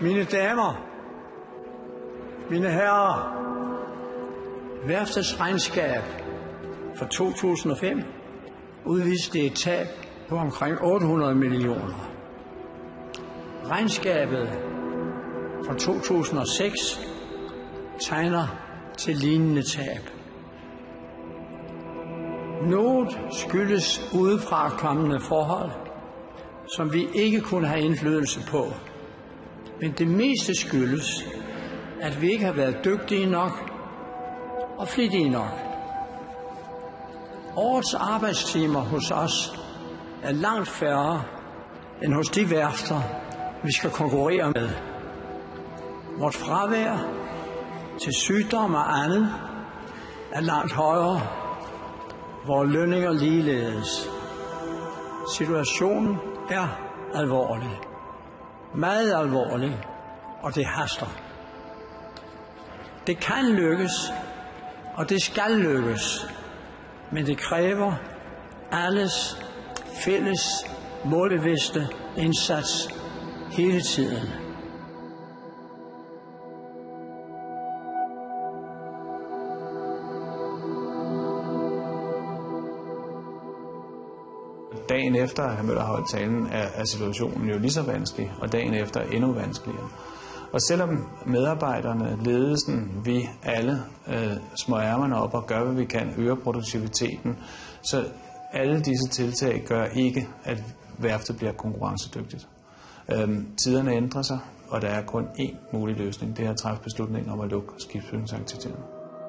Mine damer, mine herrer, værftets regnskab for 2005 udviste et tab på omkring 800 millioner. Regnskabet fra 2006 tegner til lignende tab. Noget skyldes udefra kommende forhold, som vi ikke kunne have indflydelse på. Men det meste skyldes, at vi ikke har været dygtige nok og flittige nok. Årets arbejdstimer hos os er langt færre end hos de værfter, vi skal konkurrere med. Vort fravær til sygdom og andet er langt højere. Vores lønninger ligeledes. Situationen er alvorlig. Meget alvorlig, og det haster. Det kan lykkes, og det skal lykkes, men det kræver alles fælles målbevidste indsats hele tiden. Dagen efter, at Møller har holdt talen, er situationen jo lige så vanskelig, og dagen efter endnu vanskeligere. Og selvom medarbejderne, ledelsen, vi alle små ærmerne op og gør, hvad vi kan, øger produktiviteten, så alle disse tiltag gør ikke, at værftet bliver konkurrencedygtigt. Tiderne ændrer sig, og der er kun én mulig løsning. Det er at træffe beslutning om at lukke skibsbygningsaktiviteterne.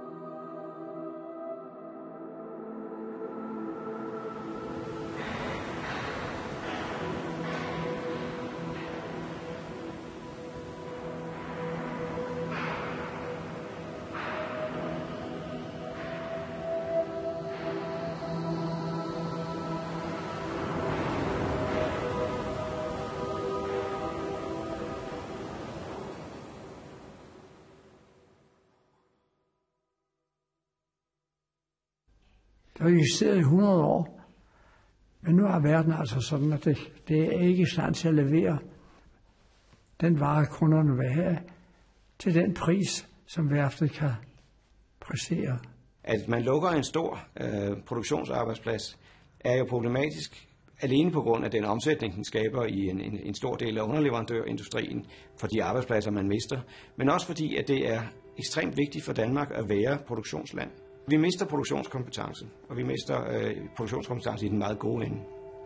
Det har eksisteret i 100 år, men nu er verden altså sådan, at det er ikke i stand til at levere den vare, kunderne vil have, til den pris, som værftet kan præstere. At man lukker en stor produktionsarbejdsplads, er jo problematisk alene på grund af den omsætning, den skaber i en stor del af underleverandørindustrien for de arbejdspladser, man mister, men også fordi, at det er ekstremt vigtigt for Danmark at være produktionsland. Vi mister produktionskompetence, og vi mister produktionskompetence i den meget gode ende.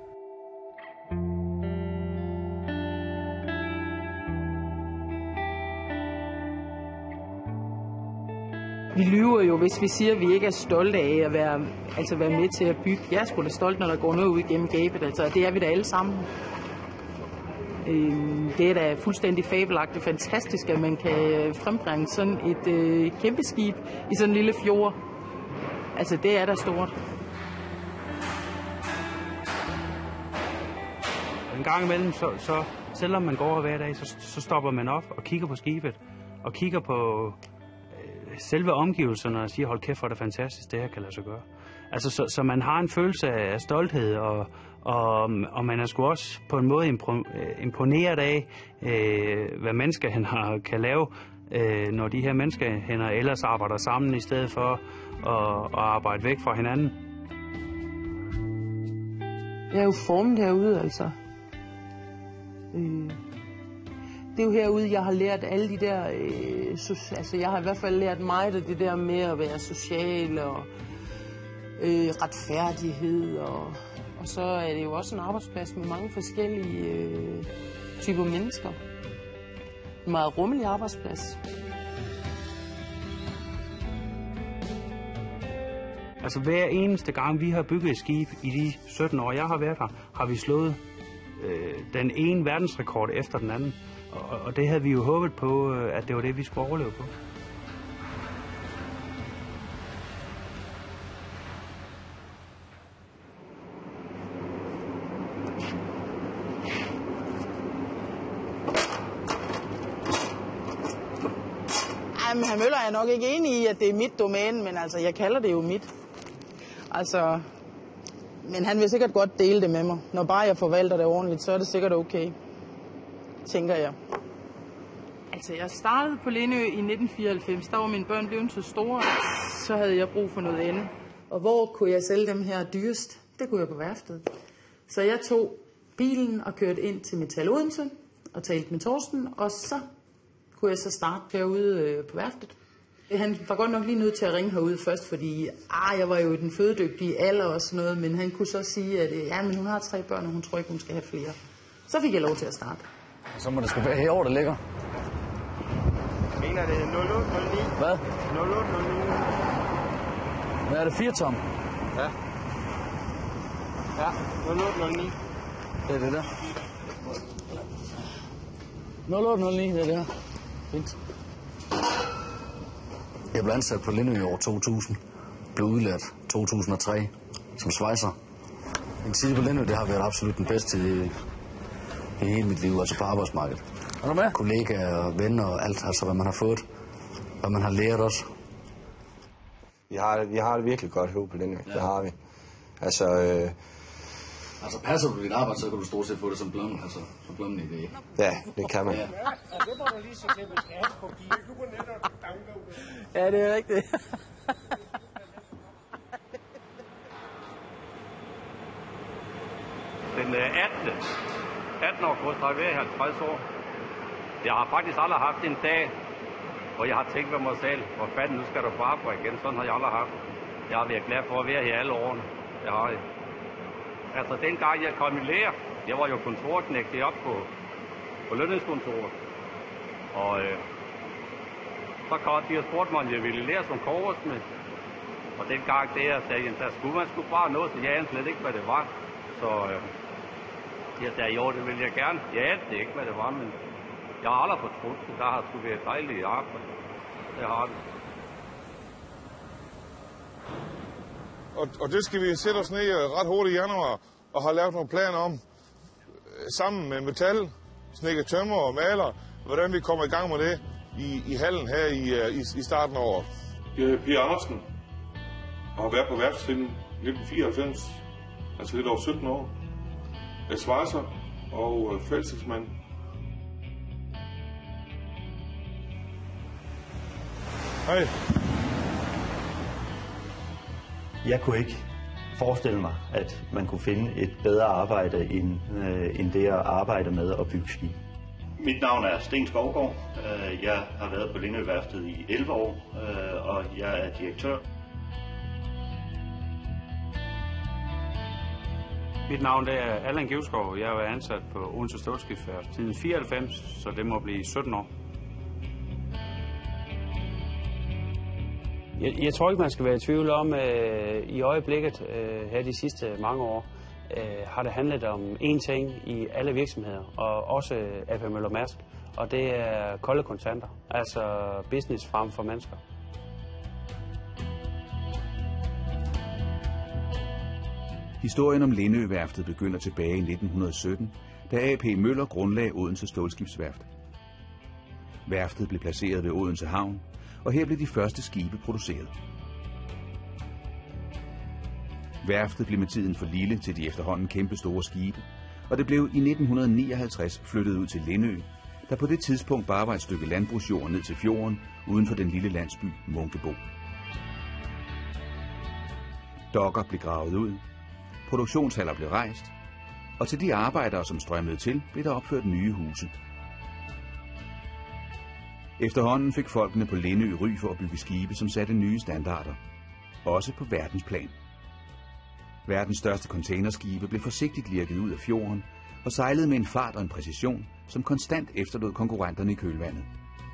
Vi lyver jo, hvis vi siger, at vi ikke er stolte af at være med til at bygge. Jeg er sgu da stolt, når der går noget ud igennem gabet. Altså, det er vi da alle sammen. Det er da fuldstændig fabelagtigt fantastisk, at man kan frembringe sådan et kæmpe skib i sådan en lille fjord. Altså, det er da stort. En gang imellem, så selvom man går hver dag, så stopper man op og kigger på skibet. Og kigger på selve omgivelserne og siger, hold kæft, hvor er det fantastisk, det her kan lade sig gøre. Altså, så man har en følelse af stolthed, og man er sgu også på en måde imponeret af, hvad menneskehænder kan lave, når de her menneskehænder ellers arbejder sammen, i stedet for at arbejde væk fra hinanden. Jeg er jo formet herude, altså. Det er jo herude, jeg har lært alle de der... altså, jeg har i hvert fald lært mig det der med at være social og retfærdighed. Og så er det jo også en arbejdsplads med mange forskellige typer mennesker. En meget rummelig arbejdsplads. Altså hver eneste gang, vi har bygget et skib i de 17 år, jeg har været her, har vi slået den ene verdensrekord efter den anden. Og det havde vi jo håbet på, at det var det, vi skulle overleve på. Jamen, hr. Møller er nok ikke enig i, at det er mit domæne, men altså, jeg kalder det jo mit. Altså, men han vil sikkert godt dele det med mig. Når bare jeg forvalter det ordentligt, så er det sikkert okay, tænker jeg. Altså, jeg startede på Lindø i 1994. Der var mine børn blevet så store, så havde jeg brug for noget andet. Og hvor kunne jeg sælge dem her dyrest? Det kunne jeg på værftet. Så jeg tog bilen og kørte ind til Metal Odense og talte med Torsten, og så kunne jeg så starte herude på værftet. Han var godt nok lige nødt til at ringe herude først, fordi jeg var jo i den fødedygtige alder og sådan noget, men han kunne så sige, at men hun har 3 børn, og hun tror ikke, hun skal have flere. Så fik jeg lov til at starte. Så må det sgu være herovre, der ligger. Jeg mener, det er 0809. Hvad? 0809. Hvad er det, 4 tom? Ja. Ja, 0809. Det er det der. 0809, det er det her. Fint. Jeg blev ansat på Lindø i år 2000. Blev udlært 2003 som svejser. En tid på Lindø, det har været absolut den bedste i hele mit liv, altså på arbejdsmarkedet. Er du med? Kollegaer, venner og alt, altså hvad man har fået. Hvad man har lært også. Vi har det virkelig godt herude på Lindø, ja. Det har vi. Altså passer du dit arbejde, så kan du stort set få det som blommen idé. Ja, det kan man. Ja. Det må du lige se til, hvis jeg har kopi. Du må netop downloade. Ja, det er rigtigt. Den 18. august har jeg været 50 år. Jeg har faktisk aldrig haft en dag, hvor jeg har tænkt ved mig selv, hvor fanden nu skal du på arbejde igen. Sådan har jeg aldrig haft. Jeg har været glad for at være her alle årene. Det har jeg. Altså dengang jeg kom i lære, jeg var jo kontorknægt op på lønningskontoret. Og så kom de og spurgte mig, om jeg ville lære som kobbersmed. Og dengang der sagde jeg, der skulle man bare noget, så jeg anede slet ikke, hvad det var. Så jeg sagde, jo, det ville jeg gerne. Jeg anede ikke, hvad det var, men jeg har aldrig fortrudt det. Der har sgu været dejligt arbejde. Det har det. Og det skal vi sætte os ned ret hurtigt i januar og har lavet nogle planer om, sammen med metal, snedker, tømmer og maler, hvordan vi kommer i gang med det i hallen her i starten af året. Jeg er Per Andersen og har været på værft siden 1994, altså lidt over 17 år. Jeg er svejser og fællesmand. Hej. Jeg kunne ikke forestille mig, at man kunne finde et bedre arbejde end det at arbejde med at bygge skib. Mit navn er Sten Skovgaard. Jeg har været på Lindø-værftet i 11 år, og jeg er direktør. Mit navn er Allan Givskov. Jeg er ansat på Odense Stålskibsværft siden 94, så det må blive 17 år. Jeg tror ikke, man skal være i tvivl om, i øjeblikket her de sidste mange år, har det handlet om én ting i alle virksomheder, og også A.P. Møller Mærsk, og det er kolde kontanter, altså business frem for mennesker. Historien om Lindø-værftet begynder tilbage i 1917, da A.P. Møller grundlagde Odense Stålskibsværft. Værftet blev placeret ved Odense Havn, og her blev de første skibe produceret. Værftet blev med tiden for lille til de efterhånden kæmpe store skibe, og det blev i 1959 flyttet ud til Lindø, der på det tidspunkt bare var et stykke landbrugsjord ned til fjorden uden for den lille landsby Munkebo. Dokker blev gravet ud, produktionshaller blev rejst, og til de arbejdere, som strømmede til, blev der opført nye huse. Efterhånden fik folkene på Lindø ry for at bygge skibe, som satte nye standarder, også på verdensplan. Verdens største containerskibe blev forsigtigt lirket ud af fjorden og sejlede med en fart og en præcision, som konstant efterlod konkurrenterne i kølvandet.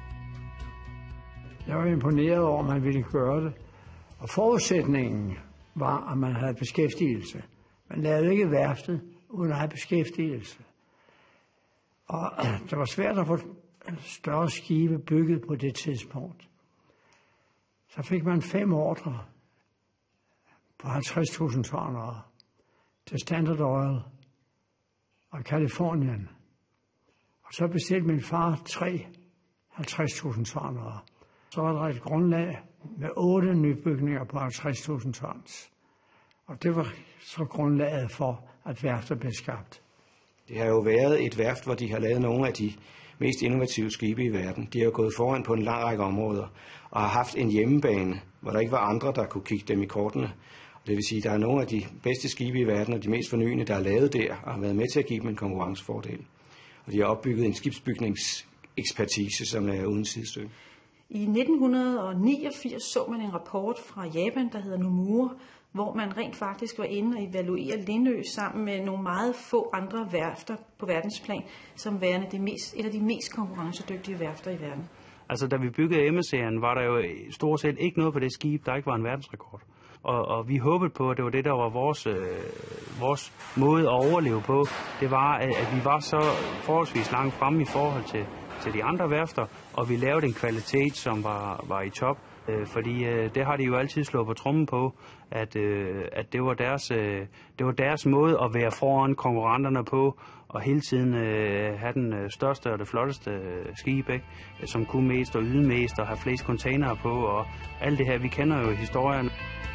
Jeg var imponeret over, at man ville gøre det, og forudsætningen var, at man havde beskæftigelse. Man lavede ikke værftet uden at have beskæftigelse. Og det var svært at få større skibe bygget på det tidspunkt. Så fik man 5 ordre på 50.000 tonnere til Standard Oil og Californien. Og så bestilte min far 3 50.000 tonnere. Så var der et grundlag med 8 nybygninger på 50.000 tons. Og det var så grundlaget for, at værftet blev skabt. Det har jo været et værft, hvor de har lavet nogle af de mest innovative skibe i verden. De har gået foran på en lang række områder og har haft en hjemmebane, hvor der ikke var andre, der kunne kigge dem i kortene. Det vil sige, at der er nogle af de bedste skibe i verden og de mest fornyende, der er lavet der, og har været med til at give dem en konkurrencefordel. Og de har opbygget en skibsbygningsekspertise, som er uden sidestykke. I 1989 så man en rapport fra Japan, der hedder Nomura, hvor man rent faktisk var inde og evaluere Lindø sammen med nogle meget få andre værfter på verdensplan, som værende et af de mest konkurrencedygtige værfter i verden. Altså, da vi byggede MS-serien, var der jo stort set ikke noget på det skib, der ikke var en verdensrekord. Og vi håbede på, at det var det, der var vores måde at overleve på. Det var, at vi var så forholdsvis langt fremme i forhold til de andre værfter, og vi lavede en kvalitet, som var i top. Fordi det har de jo altid slået på trommen på, at det var deres måde at være foran konkurrenterne på, og hele tiden have den største og det flotteste skib, ikke? Som kunne mest og yde mest og have flest containere på, og alt det her, vi kender jo historien.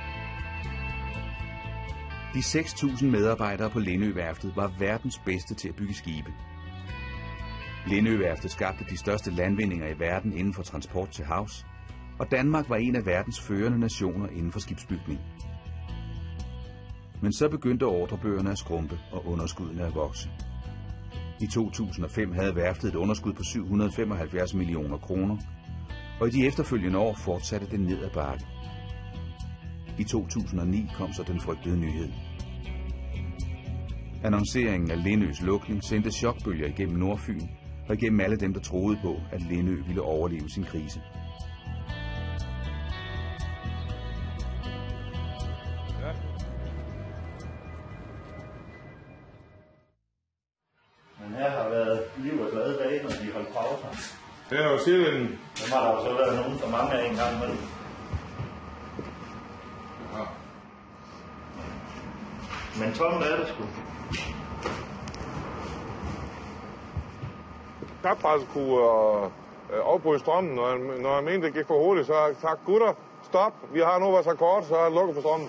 De 6.000 medarbejdere på Lindø-værftet var verdens bedste til at bygge skibe. Lindø-værftet skabte de største landvindinger i verden inden for transport til havs, og Danmark var en af verdens førende nationer inden for skibsbygning. Men så begyndte ordrebøgerne at skrumpe og underskuddene at vokse. I 2005 havde værftet et underskud på 775 millioner kroner, og i de efterfølgende år fortsatte det ned ad bakke. I 2009 kom så den frygtede nyhed. Annonceringen af Lindøs lukning sendte chokbølger igennem Nordfyn og igennem alle dem, der troede på, at Lindø ville overleve sin krise. Men her har været liv og glade dage, når de holdt pauser. Det er jo cirka en... Så har der jo så været nogen for mange af en gang med. Ja. Men tomt er det sgu. Kappresset kunne afbryde strømmen, når jeg mente, det gik for hurtigt, så har jeg sagt, gutter, stop, vi har nu vores akkord, så er det lukket for strømmen.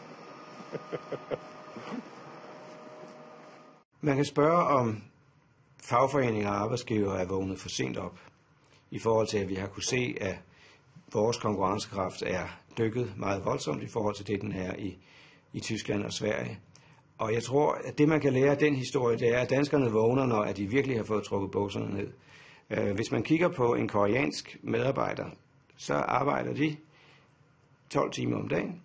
Man kan spørge, om fagforeninger og arbejdsgivere er vågnet for sent op, i forhold til, at vi har kunne se, at vores konkurrencekraft er dykket meget voldsomt i forhold til det, den er i Tyskland og Sverige. Og jeg tror, at det, man kan lære af den historie, det er, at danskerne vågner, når de virkelig har fået trukket bukserne ned. Hvis man kigger på en koreansk medarbejder, så arbejder de 12 timer om dagen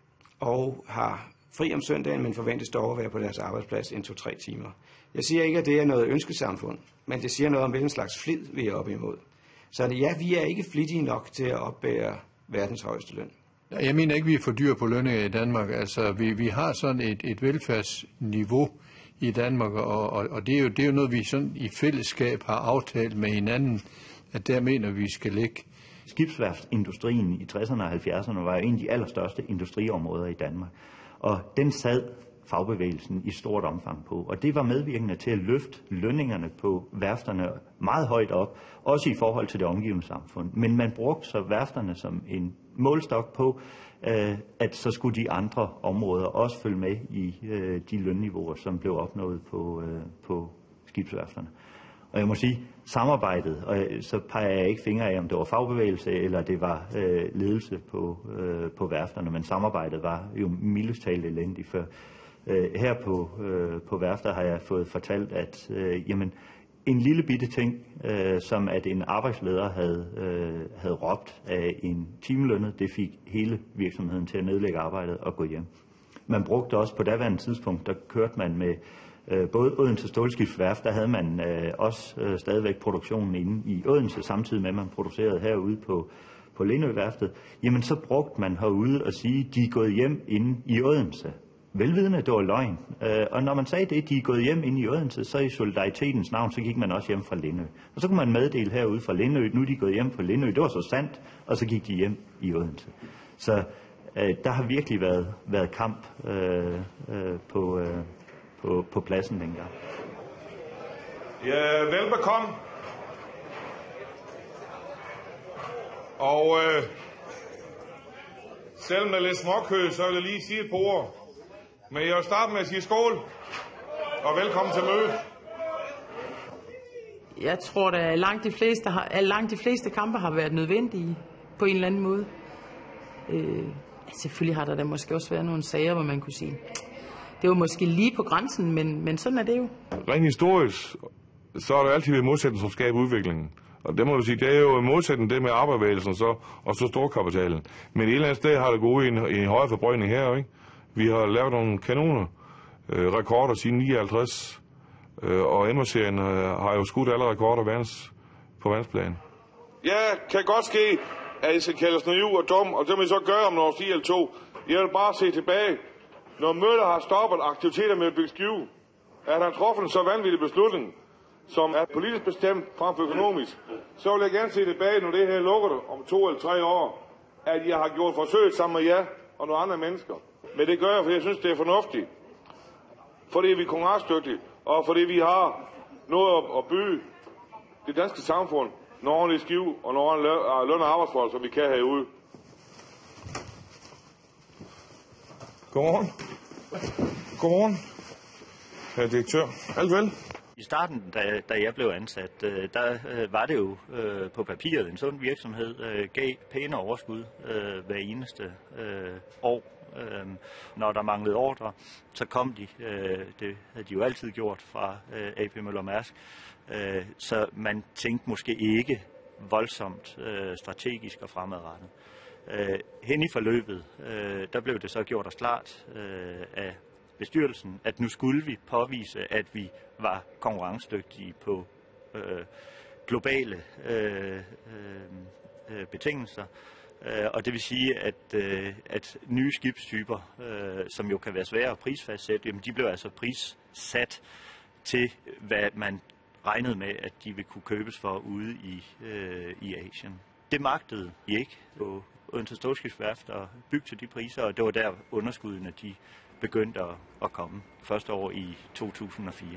og har fri om søndagen, men forventes dog at være på deres arbejdsplads 1-2-3 timer. Jeg siger ikke, at det er noget ønskesamfund, men det siger noget om, hvilken slags flid vi er oppe imod. Så ja, vi er ikke flittige nok til at opbære verdens højeste løn. Jeg mener ikke, vi er for dyr på lønninger i Danmark. Altså, vi har sådan et velfærdsniveau i Danmark, og det er jo noget, vi sådan i fællesskab har aftalt med hinanden, at der mener vi skal ligge. Skibsværftsindustrien i 60'erne og 70'erne var en af de allerstørste industriområder i Danmark, og den sad fagbevægelsen i stort omfang på, og det var medvirkende til at løfte lønningerne på værfterne meget højt op, også i forhold til det omgivende samfund. Men man brugte så værfterne som en målstok på, at så skulle de andre områder også følge med i de lønniveauer, som blev opnået på skibsværfterne. Og jeg må sige, samarbejdet, og så peger jeg ikke fingre af, om det var fagbevægelse eller det var ledelse på værfterne, men samarbejdet var jo mildest talt elendigt. For her på værfter har jeg fået fortalt, at jamen, en lille bitte ting, som at en arbejdsleder havde råbt af en timelønnet, det fik hele virksomheden til at nedlægge arbejdet og gå hjem. Man brugte også på daværende tidspunkt, der kørte man med både Odense Stålskibsværft, der havde man også stadigvæk produktionen inde i Odense, samtidig med at man producerede herude på Lindø-værftet. Jamen så brugte man herude at sige, de er gået hjem inde i Odense. Velvidende, det var løgn. Og når man sagde det, de er gået hjem inde i Odense, så i solidaritetens navn, så gik man også hjem fra Lindø. Og så kunne man meddele herude fra Lindø, nu er de gået hjem fra Lindø. Det var så sandt, og så gik de hjem i Odense. Så der har virkelig været kamp på pladsen dengang. Ja, velbekomme. Og selv med lidt småkød, så vil jeg lige sige et par ord. Men jeg vil starte med at sige skål, og velkommen til mødet. Jeg tror, at langt de fleste kampe har været nødvendige på en eller anden måde. Selvfølgelig har der da måske også været nogle sager, hvor man kunne sige, det var måske lige på grænsen, men sådan er det jo. Rent historisk, så er der altid ved modsætning, som skaber udviklingen. Og det må du sige, det er jo modsætning det med arbejdsbevægelsen og så storkapitalen. Men et eller andet sted har det gået i en højere forbrøjning her, ikke? Vi har lavet nogle kanoner, rekorder siden 59, og Emma-serien har jo skudt alle rekorder på verdensplan. Ja, kan godt ske, at I skal kaldes naiv og dum, og det må I så gøre om nogle års 10 eller 2. Jeg vil bare se tilbage. Når Møller har stoppet aktiviteter med at bygge skive, at han truffet en så vanvittig beslutning, som er politisk bestemt frem for økonomisk, så vil jeg gerne se tilbage, når det her lukker om 2 eller 3 år, at jeg har gjort forsøg sammen med jer og nogle andre mennesker. Men det gør jeg, fordi jeg synes, det er fornuftigt. Fordi vi er konkurrencedygtige, og fordi vi har noget at bygge det danske samfund, nogle ordentlige skive og nogle ordentlige løn- og arbejdsforhold, som vi kan herude. Godmorgen. Godmorgen, herre direktør. Alt vel? I starten, da jeg blev ansat, der var det jo på papiret en sund virksomhed, gav pæne overskud hver eneste år. Når der manglede ordre, så kom de. Det havde de jo altid gjort fra AP Møller Mærsk. Så man tænkte måske ikke voldsomt strategisk og fremadrettet. Hen i forløbet, der blev det så gjort os klart af bestyrelsen, at nu skulle vi påvise, at vi var konkurrencedygtige på globale betingelser. Og det vil sige, at nye skibstyper, som jo kan være svære at prisfastsætte, jamen de blev altså prissat til, hvad man regnede med, at de ville kunne købes for ude i Asien. Det magtede I ikke på Odense Stålskibsværft at bygge til de priser, og det var der underskuddene de begyndte at komme. Første år i 2004.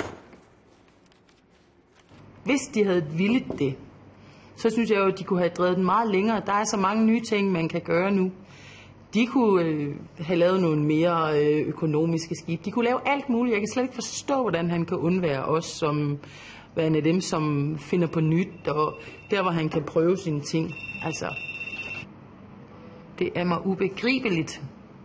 Hvis de havde villet det, så synes jeg jo, at de kunne have drevet den meget længere. Der er så mange nye ting, man kan gøre nu. De kunne have lavet nogle mere økonomiske skib. De kunne lave alt muligt. Jeg kan slet ikke forstå, hvordan han kan undvære os som en af dem, som finder på nyt, og der, hvor han kan prøve sine ting. Altså, det er mig ubegribeligt,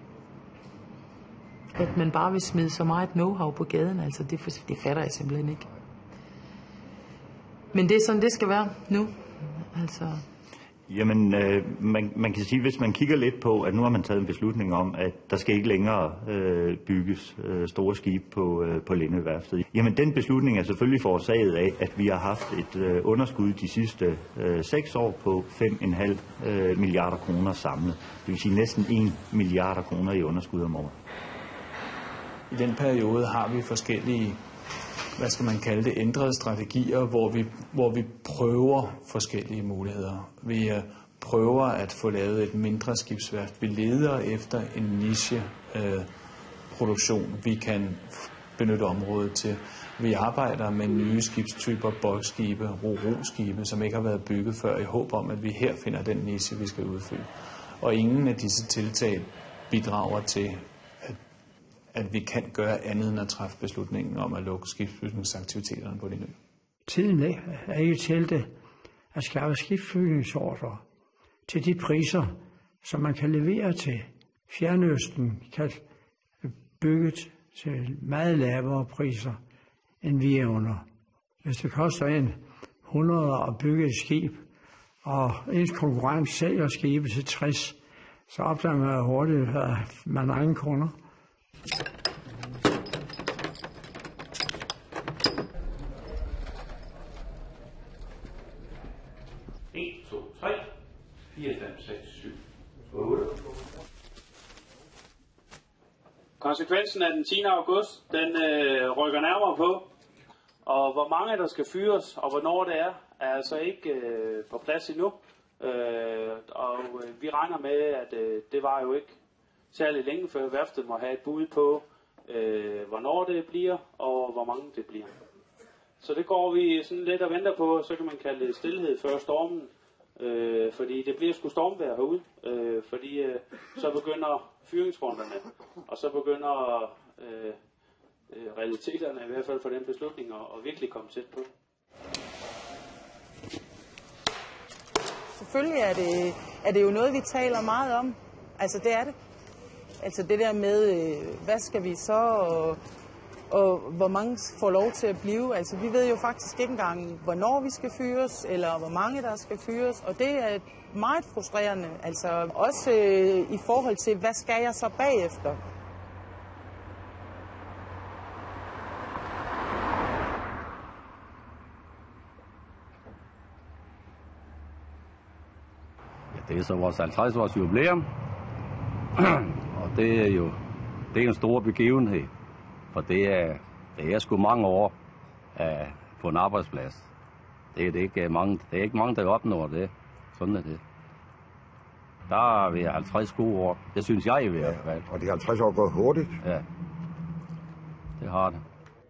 at man bare vil smide så meget know-how på gaden. Altså, det fatter jeg simpelthen ikke. Men det er sådan, det skal være nu. Altså. Jamen, man kan sige, hvis man kigger lidt på, at nu har man taget en beslutning om, at der skal ikke længere bygges store skibe på Lindøværftet. Jamen, den beslutning er selvfølgelig forårsaget af, at vi har haft et underskud de sidste 6 år på 5,5 milliarder kroner samlet. Det vil sige næsten 1 milliarder kroner i underskud om året. I den periode har vi forskellige, hvad skal man kalde det, ændrede strategier, hvor vi prøver forskellige muligheder. Vi prøver at få lavet et mindre skibsværft. Vi leder efter en niche-produktion, vi kan benytte området til. Vi arbejder med nye skibstyper, bulkskibe, ro-skibe, som ikke har været bygget før, i håb om, at vi her finder den niche, vi skal udfylde. Og ingen af disse tiltag bidrager til, at vi kan gøre andet end at træffe beslutningen om at lukke skibsbygningsaktiviteterne på Lindø. Tiden er ikke til det at skaffe skibsbygningsordrer til de priser, som man kan levere til Fjernøsten, kan bygget til meget lavere priser, end vi evner. Hvis det koster 100 at bygge et skib, og ens konkurrent sælger skibet til 60, så opdager man hurtigt, at man har ingen kunder. Konsekvensen af den 10. august, den rykker nærmere på, og hvor mange der skal fyres, og hvornår det er altså ikke på plads endnu. Og vi regner med, at det var jo ikke særlig længe før værftet må have et bud på, hvornår det bliver, og hvor mange det bliver. Så det går vi sådan lidt og venter på, så kan man kalde det stillhed før stormen. Fordi det bliver sgu stormvejr herude, fordi så begynder fyringsrunderne, og så begynder realiteterne, i hvert fald for den beslutning, at virkelig komme tæt på. selvfølgelig er det jo noget, vi taler meget om. Altså, det er det. Altså, det der med, hvad skal vi så, og hvor mange får lov til at blive. Altså, vi ved jo faktisk ikke engang, hvornår vi skal fyres, eller hvor mange der skal fyres, og det er meget frustrerende. Altså, også i forhold til, hvad skal jeg så bagefter? Det er så vores 50-års jubilæum, og det er jo en stor begivenhed, for det er sgu mange år på en arbejdsplads. Det er ikke mange, der opnår det. Sådan er det. Der er vi 50 gode år. Det synes jeg i hvert fald. Og de 50 år går hurtigt. Ja, det har det.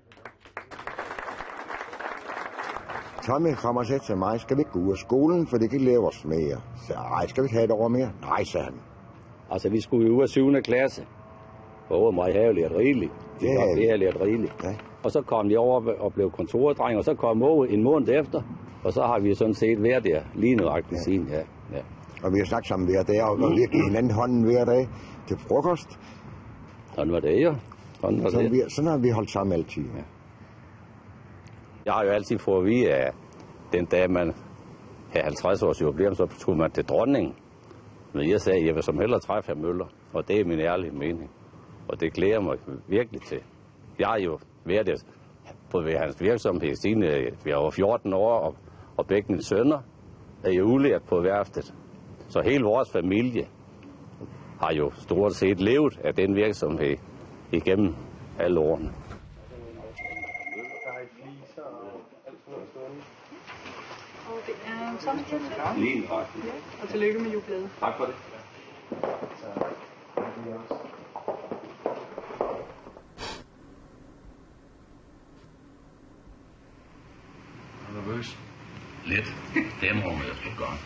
Tommy kommer og siger til mig, skal vi ikke gå ud af skolen, for det kan lave os mere. Så ej, skal vi ikke have et år mere? Nej, sagde han. Altså, vi skulle jo ud af 7. klasse. Og mig har jo lært rigeligt. Det har lært rigeligt. Ja. Og så kom de over og blev kontoredreng, og så kom over en måned efter. Og så har vi sådan set været der lige nøjagtigt siden. Ja. Og vi har snakket sammen hver dag, og vi har givet hinanden hånden hver dag til frokost. Sådan var det, jo. Sådan har vi holdt sammen altid. Ja. Jeg har jo altid fået at vide, at den dag man havde 50 års jubilæum, så skulle man til dronningen. Men jeg sagde, at jeg vil som hellere træffe hr. Møller, og det er min ærlige mening. Og det glæder mig virkelig til. Jeg har jo været på hans virksomhed siden jeg var 14 år, og begge mine sønner er jo udlært på værftet. Så hele vores familie har jo stort set levet af den virksomhed igennem alle årene. Og det er en sådan kæmpe. Lige faktisk. Og tillykke med jubilæet. Tak for det. Er du nervøs? Lidt. Det må man jo godt.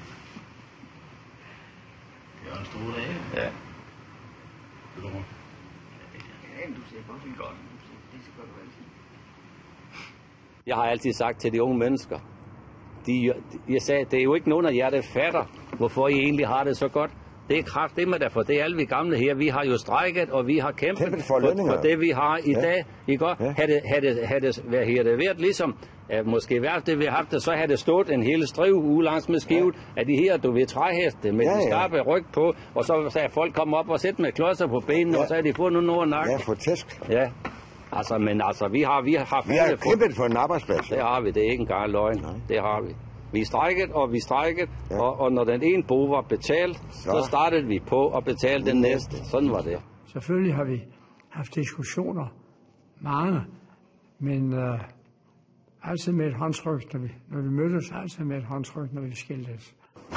Det er en stor dag. Ja. Det går. Ja, du ser godt ud. Godt. Det ser godt ud. Jeg har altid sagt til de unge mennesker, jeg sagde, det er jo ikke nogen af jer, der fatter, hvorfor I egentlig har det så godt. Det er kraftedeme derfor. Det er alle vi gamle her. Vi har jo strejket, og vi har kæmpet for det, vi har i dag. I går havde det været ligesom, måske været det, vi har haft det, så havde det stået en hel striv ude langs med skivet af de her, du ved, træheste med de skarpe ryg på, og så sagde folk komme op og sætte med klodser på benene, og så havde de fået noget over nakken. Ja, for tæsk. Ja. Altså, men altså, vi har kæmpet for en arbejdsplads. Det har vi, det er ikke engang løgn. Nej. Det har vi. Vi strækkede, og når den ene bo var betalt, så startede vi på at betale den næste. Sådan var det. Selvfølgelig har vi haft diskussioner, mange, men altid med et håndtryk, når vi mødtes, altid med et håndtryk, når vi skiltes.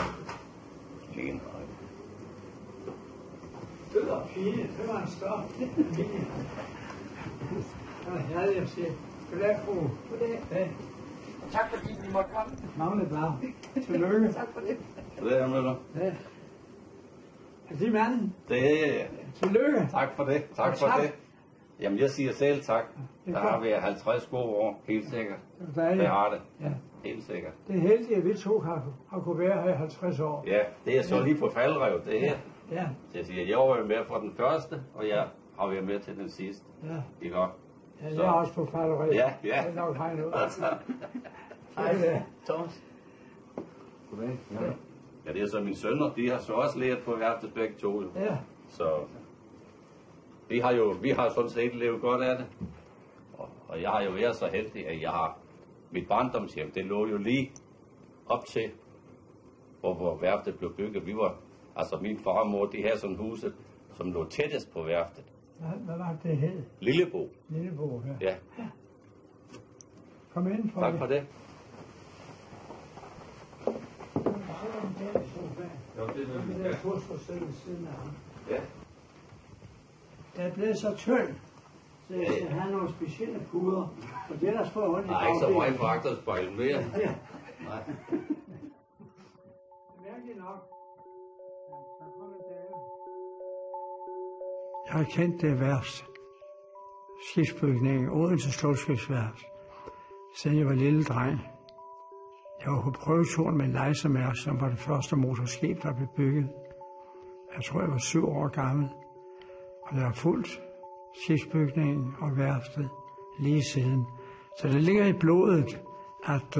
Det var fint, det var en større familie. Det var herligt at se. Goddag, fru. Goddag. Ja. Tak fordi vi måtte komme. Navnet var. Tillykke. Tak for det. Goddag, hr. Møller. Ja. Er det manden? Det er Tillykke. Tak for det. Tak for det. Jamen, jeg siger selv tak. Der har vi 50 gode år, helt sikkert. Det har det. Ja. Helt sikkert. Det er heldigt, at vi to har kunne være her i 50 år. Ja, det er så lige på faldrev, det her. Ja. Jeg siger, jeg var med fra den første, og jeg har været med til den sidste. Ja. Ikke godt? Ja, jeg er også på faldrev. Ja. Det er nok regnet ud. Hej, Thomas. Goddag. Ja, det er så mine sønner, de har så også lært på værftet begge to. Ja. Så vi har sådan set levet godt af det. Og jeg har jo været så heldig, at jeg har mit barndomshjem, det lå jo lige op til, hvor værftet blev bygget. Vi var, altså min far og mor, de havde sådan huset, som lå tættest på værftet. Hvad var det hed? Lillebo. Lillebo, ja. Ja. Kom ind for tak for det. Jo, det er det. Det er tosforsøg ved siden af ham. Ja. Det er blevet så tynd, så jeg skal have nogle specielle puder. Og det er der spår ondt i bagdelen. Nej, ikke så meget fragterspejl mere. Ja. Nej. Mærkeligt nok. Jeg har kendt det værst. Skibsbygningen, Odense Slotskibsværft, siden jeg var lille dreng. Jeg var på prøveturen med Leisermærk, som var det første motorskib, der blev bygget. Jeg tror, jeg var 7 år gammel, og jeg har fulgt skibsbygningen og værftet lige siden. Så det ligger i blodet, at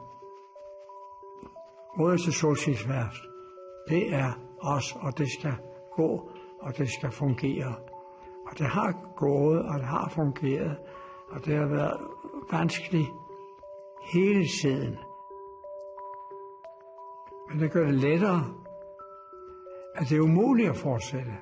Odense Solskibsværft, det er os, og det skal gå, og det skal fungere. Og det har gået, og det har fungeret, og det har været vanskeligt hele tiden. Men det gør det lettere, at det er umuligt at fortsætte.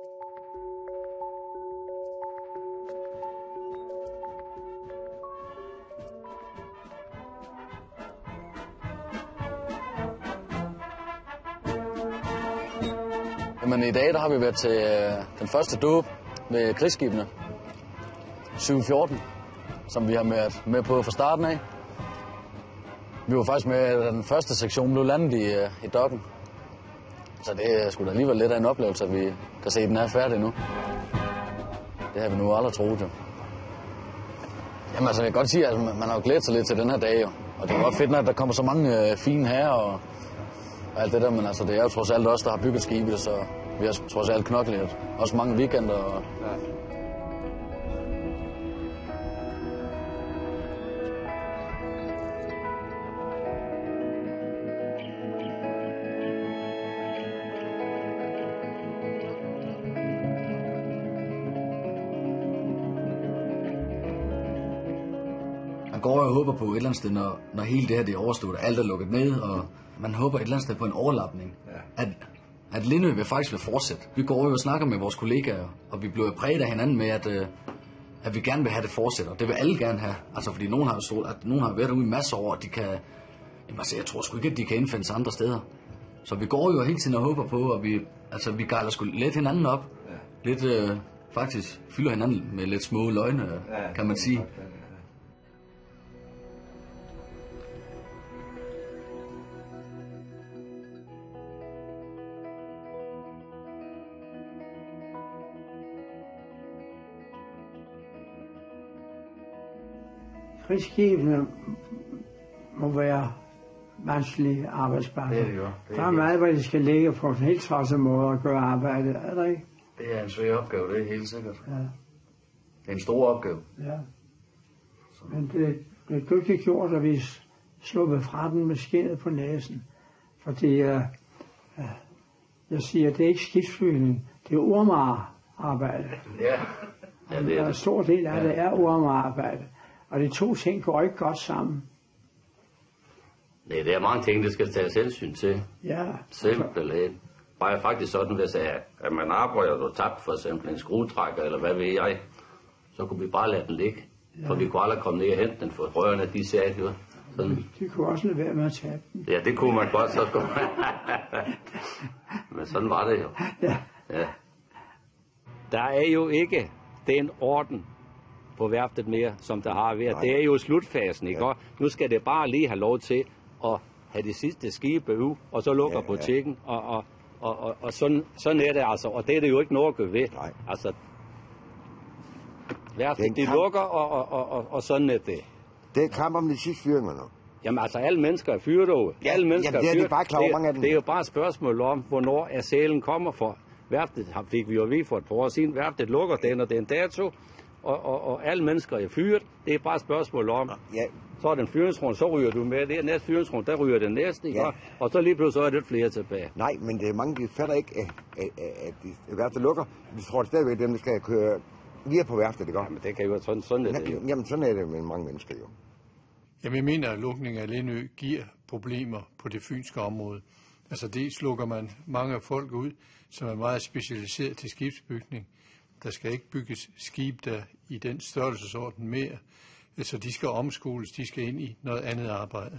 Men i dag der har vi været til den første dåb med krigsskibene, 714, som vi har med på fra starten af. Vi var faktisk med, da den første sektion blev landet i dokken. Så det er sgu da alligevel lidt af en oplevelse, at vi kan se, at den er færdig nu. Det har vi nu aldrig troet, jo. Jamen altså, jeg kan godt sige, at man har jo glædet sig lidt til den her dag, jo. Og det er godt fedt, at der kommer så mange fine herrer og alt det der, men altså, det er jo trods alt os, der har bygget skibet, så vi har trods alt knoklet. Også mange weekender og... Ja. Man går og håber på et eller andet sted, når hele det her det er overstået, og alt er lukket ned, og man håber et eller andet sted på en overlapning. Ja. At Lindø vil faktisk vil fortsætte. Vi går jo og snakker med vores kollegaer, og vi bliver præget af hinanden med, at vi gerne vil have det fortsætter. Det vil alle gerne have. Altså fordi nogen har været ude i masser af år, og de kan... Jamen, altså, jeg tror sgu ikke, at de kan indfinde sig andre steder. Så vi går jo hele tiden og håber på, og vi gejler sgu lidt hinanden op. Ja. Lidt faktisk fylder hinanden med lidt små løgne, kan man sige. Krigsskibene må være vanskelige arbejdspladser. Det er det jo. Der er meget, hvor de skal ligge på en helt tosset måde at gøre arbejdet, er der ikke? Det er en svær opgave, det er helt sikkert. Ja. Det er en stor opgave. Ja. Men det er dygtigt gjort, at vi sluppet fra den med skindet på næsen. Fordi jeg siger, det er ikke skibsbygning, det er ormararbejde. Ja. Ja, det er en stor del af det er ormararbejde. Og de to ting går ikke godt sammen. Nej, det er mange ting, der skal tage hensyn til. Ja. Simpelthen. Bare faktisk sådan, hvis at man arbejder og tabt for eksempel en skruetrækker, eller hvad ved jeg, så kunne vi bare lade den ligge. Ja. For vi kunne aldrig komme ned og hente den, for rørene, de sagde jo. Sådan. De kunne også lade være med at tabe den. Ja, det kunne man godt, så skulle man. Men sådan var det jo. Ja. Ja. Der er jo ikke den orden på værftet mere, som der har været. Nej. Det er jo slutfasen, ikke? Ja. Nu skal det bare lige have lov til at have det sidste skibe ud, og så lukker butikken, og sådan er det altså. Og det er det jo ikke noget at gøre ved. Nej. Altså, værftet, de lukker, og sådan er det. Det er kamp om de sidste fyringer nu. Jamen altså, alle mennesker er fyret over. Ja, alle mennesker er fyret. Bare klar, mange af dem. Det er jo bare et spørgsmål om, hvornår er sælen kommer for. Værftet fik vi jo lige for et par år siden. Værftet lukker den og den dato. Og alle mennesker er fyret. Det er bare et spørgsmål om, så er den fyringsrunde, så ryger du med. Det er næste fyringsrunde, der ryger den næste, ikke? Ja. Og så lige pludselig så er det flere tilbage. Nej, men det er mange, de fatter ikke, at værftet lukker. Vi tror stadigvæk, at dem, der skal køre lige på værftet, det går. Jamen det kan jo være sådan er det jo. Jamen sådan er det med mange mennesker jo. Jamen jeg mener, at lukningen af Lindø giver problemer på det fynske område. Altså dels lukker man mange af folk ud, som er meget specialiseret til skibsbygning. Der skal ikke bygges skib, der i den størrelsesorden mere. Så de skal omskoles, de skal ind i noget andet arbejde.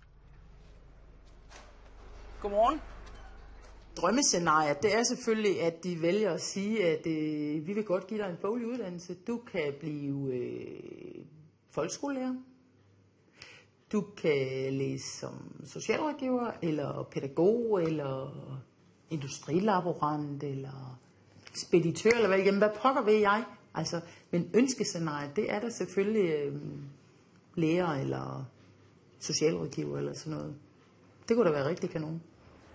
Godmorgen. Drømmescenariet, det er selvfølgelig, at de vælger at sige, at vi vil godt give dig en boglig uddannelse. Du kan blive folkeskolelærer. Du kan læse som socialrådgiver, eller pædagog, eller industrilaborant, eller speditør, eller hvad pokker ved jeg. Altså, men ønskescenariet, det er der selvfølgelig lærer, eller socialrådgiver eller sådan noget. Det kunne da være rigtig kanon.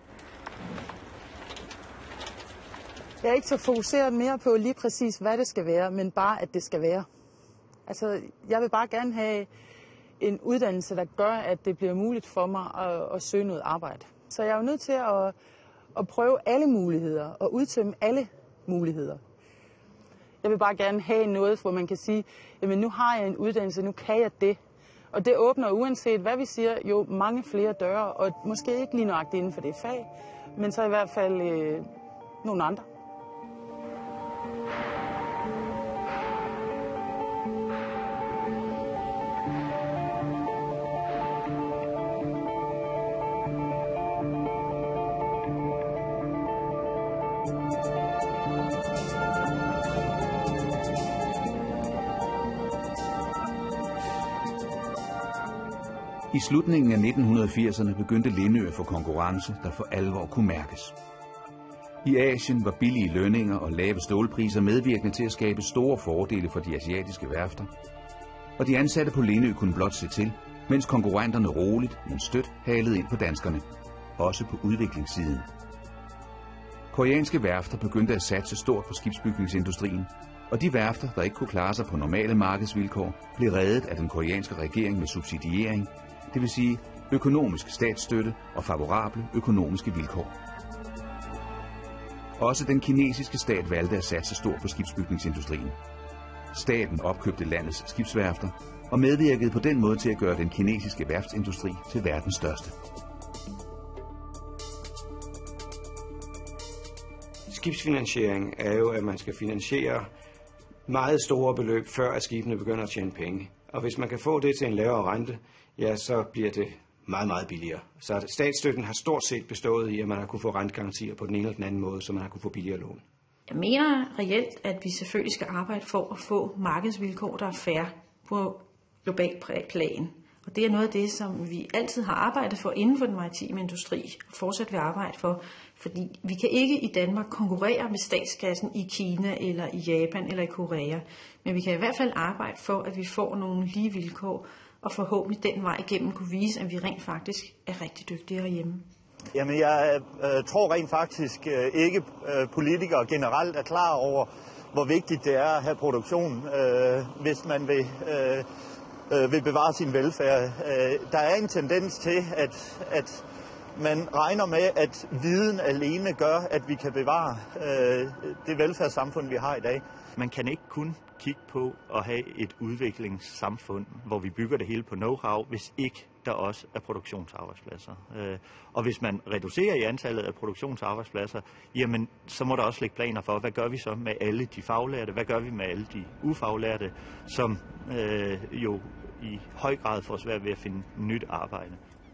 Jeg er ikke så fokuseret mere på lige præcis, hvad det skal være, men bare, at det skal være. Altså, jeg vil bare gerne have en uddannelse, der gør, at det bliver muligt for mig at søge noget arbejde. Så jeg er jo nødt til at prøve alle muligheder og udtømme alle muligheder. Jeg vil bare gerne have noget, hvor man kan sige, jamen nu har jeg en uddannelse, nu kan jeg det. Og det åbner uanset hvad vi siger, jo mange flere døre, og måske ikke lige nøjagtigt inden for det fag, men så i hvert fald nogle andre. I slutningen af 1980'erne begyndte Lindø at få konkurrence, der for alvor kunne mærkes. I Asien var billige lønninger og lave stålpriser medvirkende til at skabe store fordele for de asiatiske værfter. Og de ansatte på Lindø kunne blot se til, mens konkurrenterne roligt, men stødt halede ind på danskerne. Også på udviklingssiden. Koreanske værfter begyndte at satse stort på skibsbygningsindustrien, og de værfter, der ikke kunne klare sig på normale markedsvilkår, blev reddet af den koreanske regering med subsidiering, det vil sige økonomisk statsstøtte og favorable økonomiske vilkår. Også den kinesiske stat valgte at satse stort på skibsbygningsindustrien. Staten opkøbte landets skibsværfter og medvirkede på den måde til at gøre den kinesiske værftsindustri til verdens største. Skibsfinansiering er jo, at man skal finansiere meget store beløb, før at skibene begynder at tjene penge. Og hvis man kan få det til en lavere rente, ja, så bliver det meget, meget billigere. Så statsstøtten har stort set bestået i, at man har kunne få rentegarantier på den ene eller den anden måde, så man har kunne få billigere lån. Jeg mener reelt, at vi selvfølgelig skal arbejde for at få markedsvilkår, der er fair på global plan. Og det er noget af det, som vi altid har arbejdet for inden for den maritime industri, og fortsat vil arbejde for. Fordi vi kan ikke i Danmark konkurrere med statskassen i Kina, eller i Japan, eller i Korea. Men vi kan i hvert fald arbejde for, at vi får nogle lige vilkår, og forhåbentlig den vej igennem kunne vise, at vi rent faktisk er rigtig dygtige herhjemme. Jamen, jeg tror rent faktisk ikke politikere generelt er klar over, hvor vigtigt det er at have produktion, hvis man vil bevare sin velfærd. Der er en tendens til, at man regner med, at viden alene gør, at vi kan bevare det velfærdssamfund, vi har i dag. Man kan ikke kun kigge på at have et udviklingssamfund, hvor vi bygger det hele på know-how, hvis ikke der også er produktionsarbejdspladser. Og hvis man reducerer i antallet af produktionsarbejdspladser, jamen så må der også ligge planer for, hvad gør vi så med alle de faglærte, hvad gør vi med alle de ufaglærte, som jo i høj grad får svært ved at finde nyt arbejde.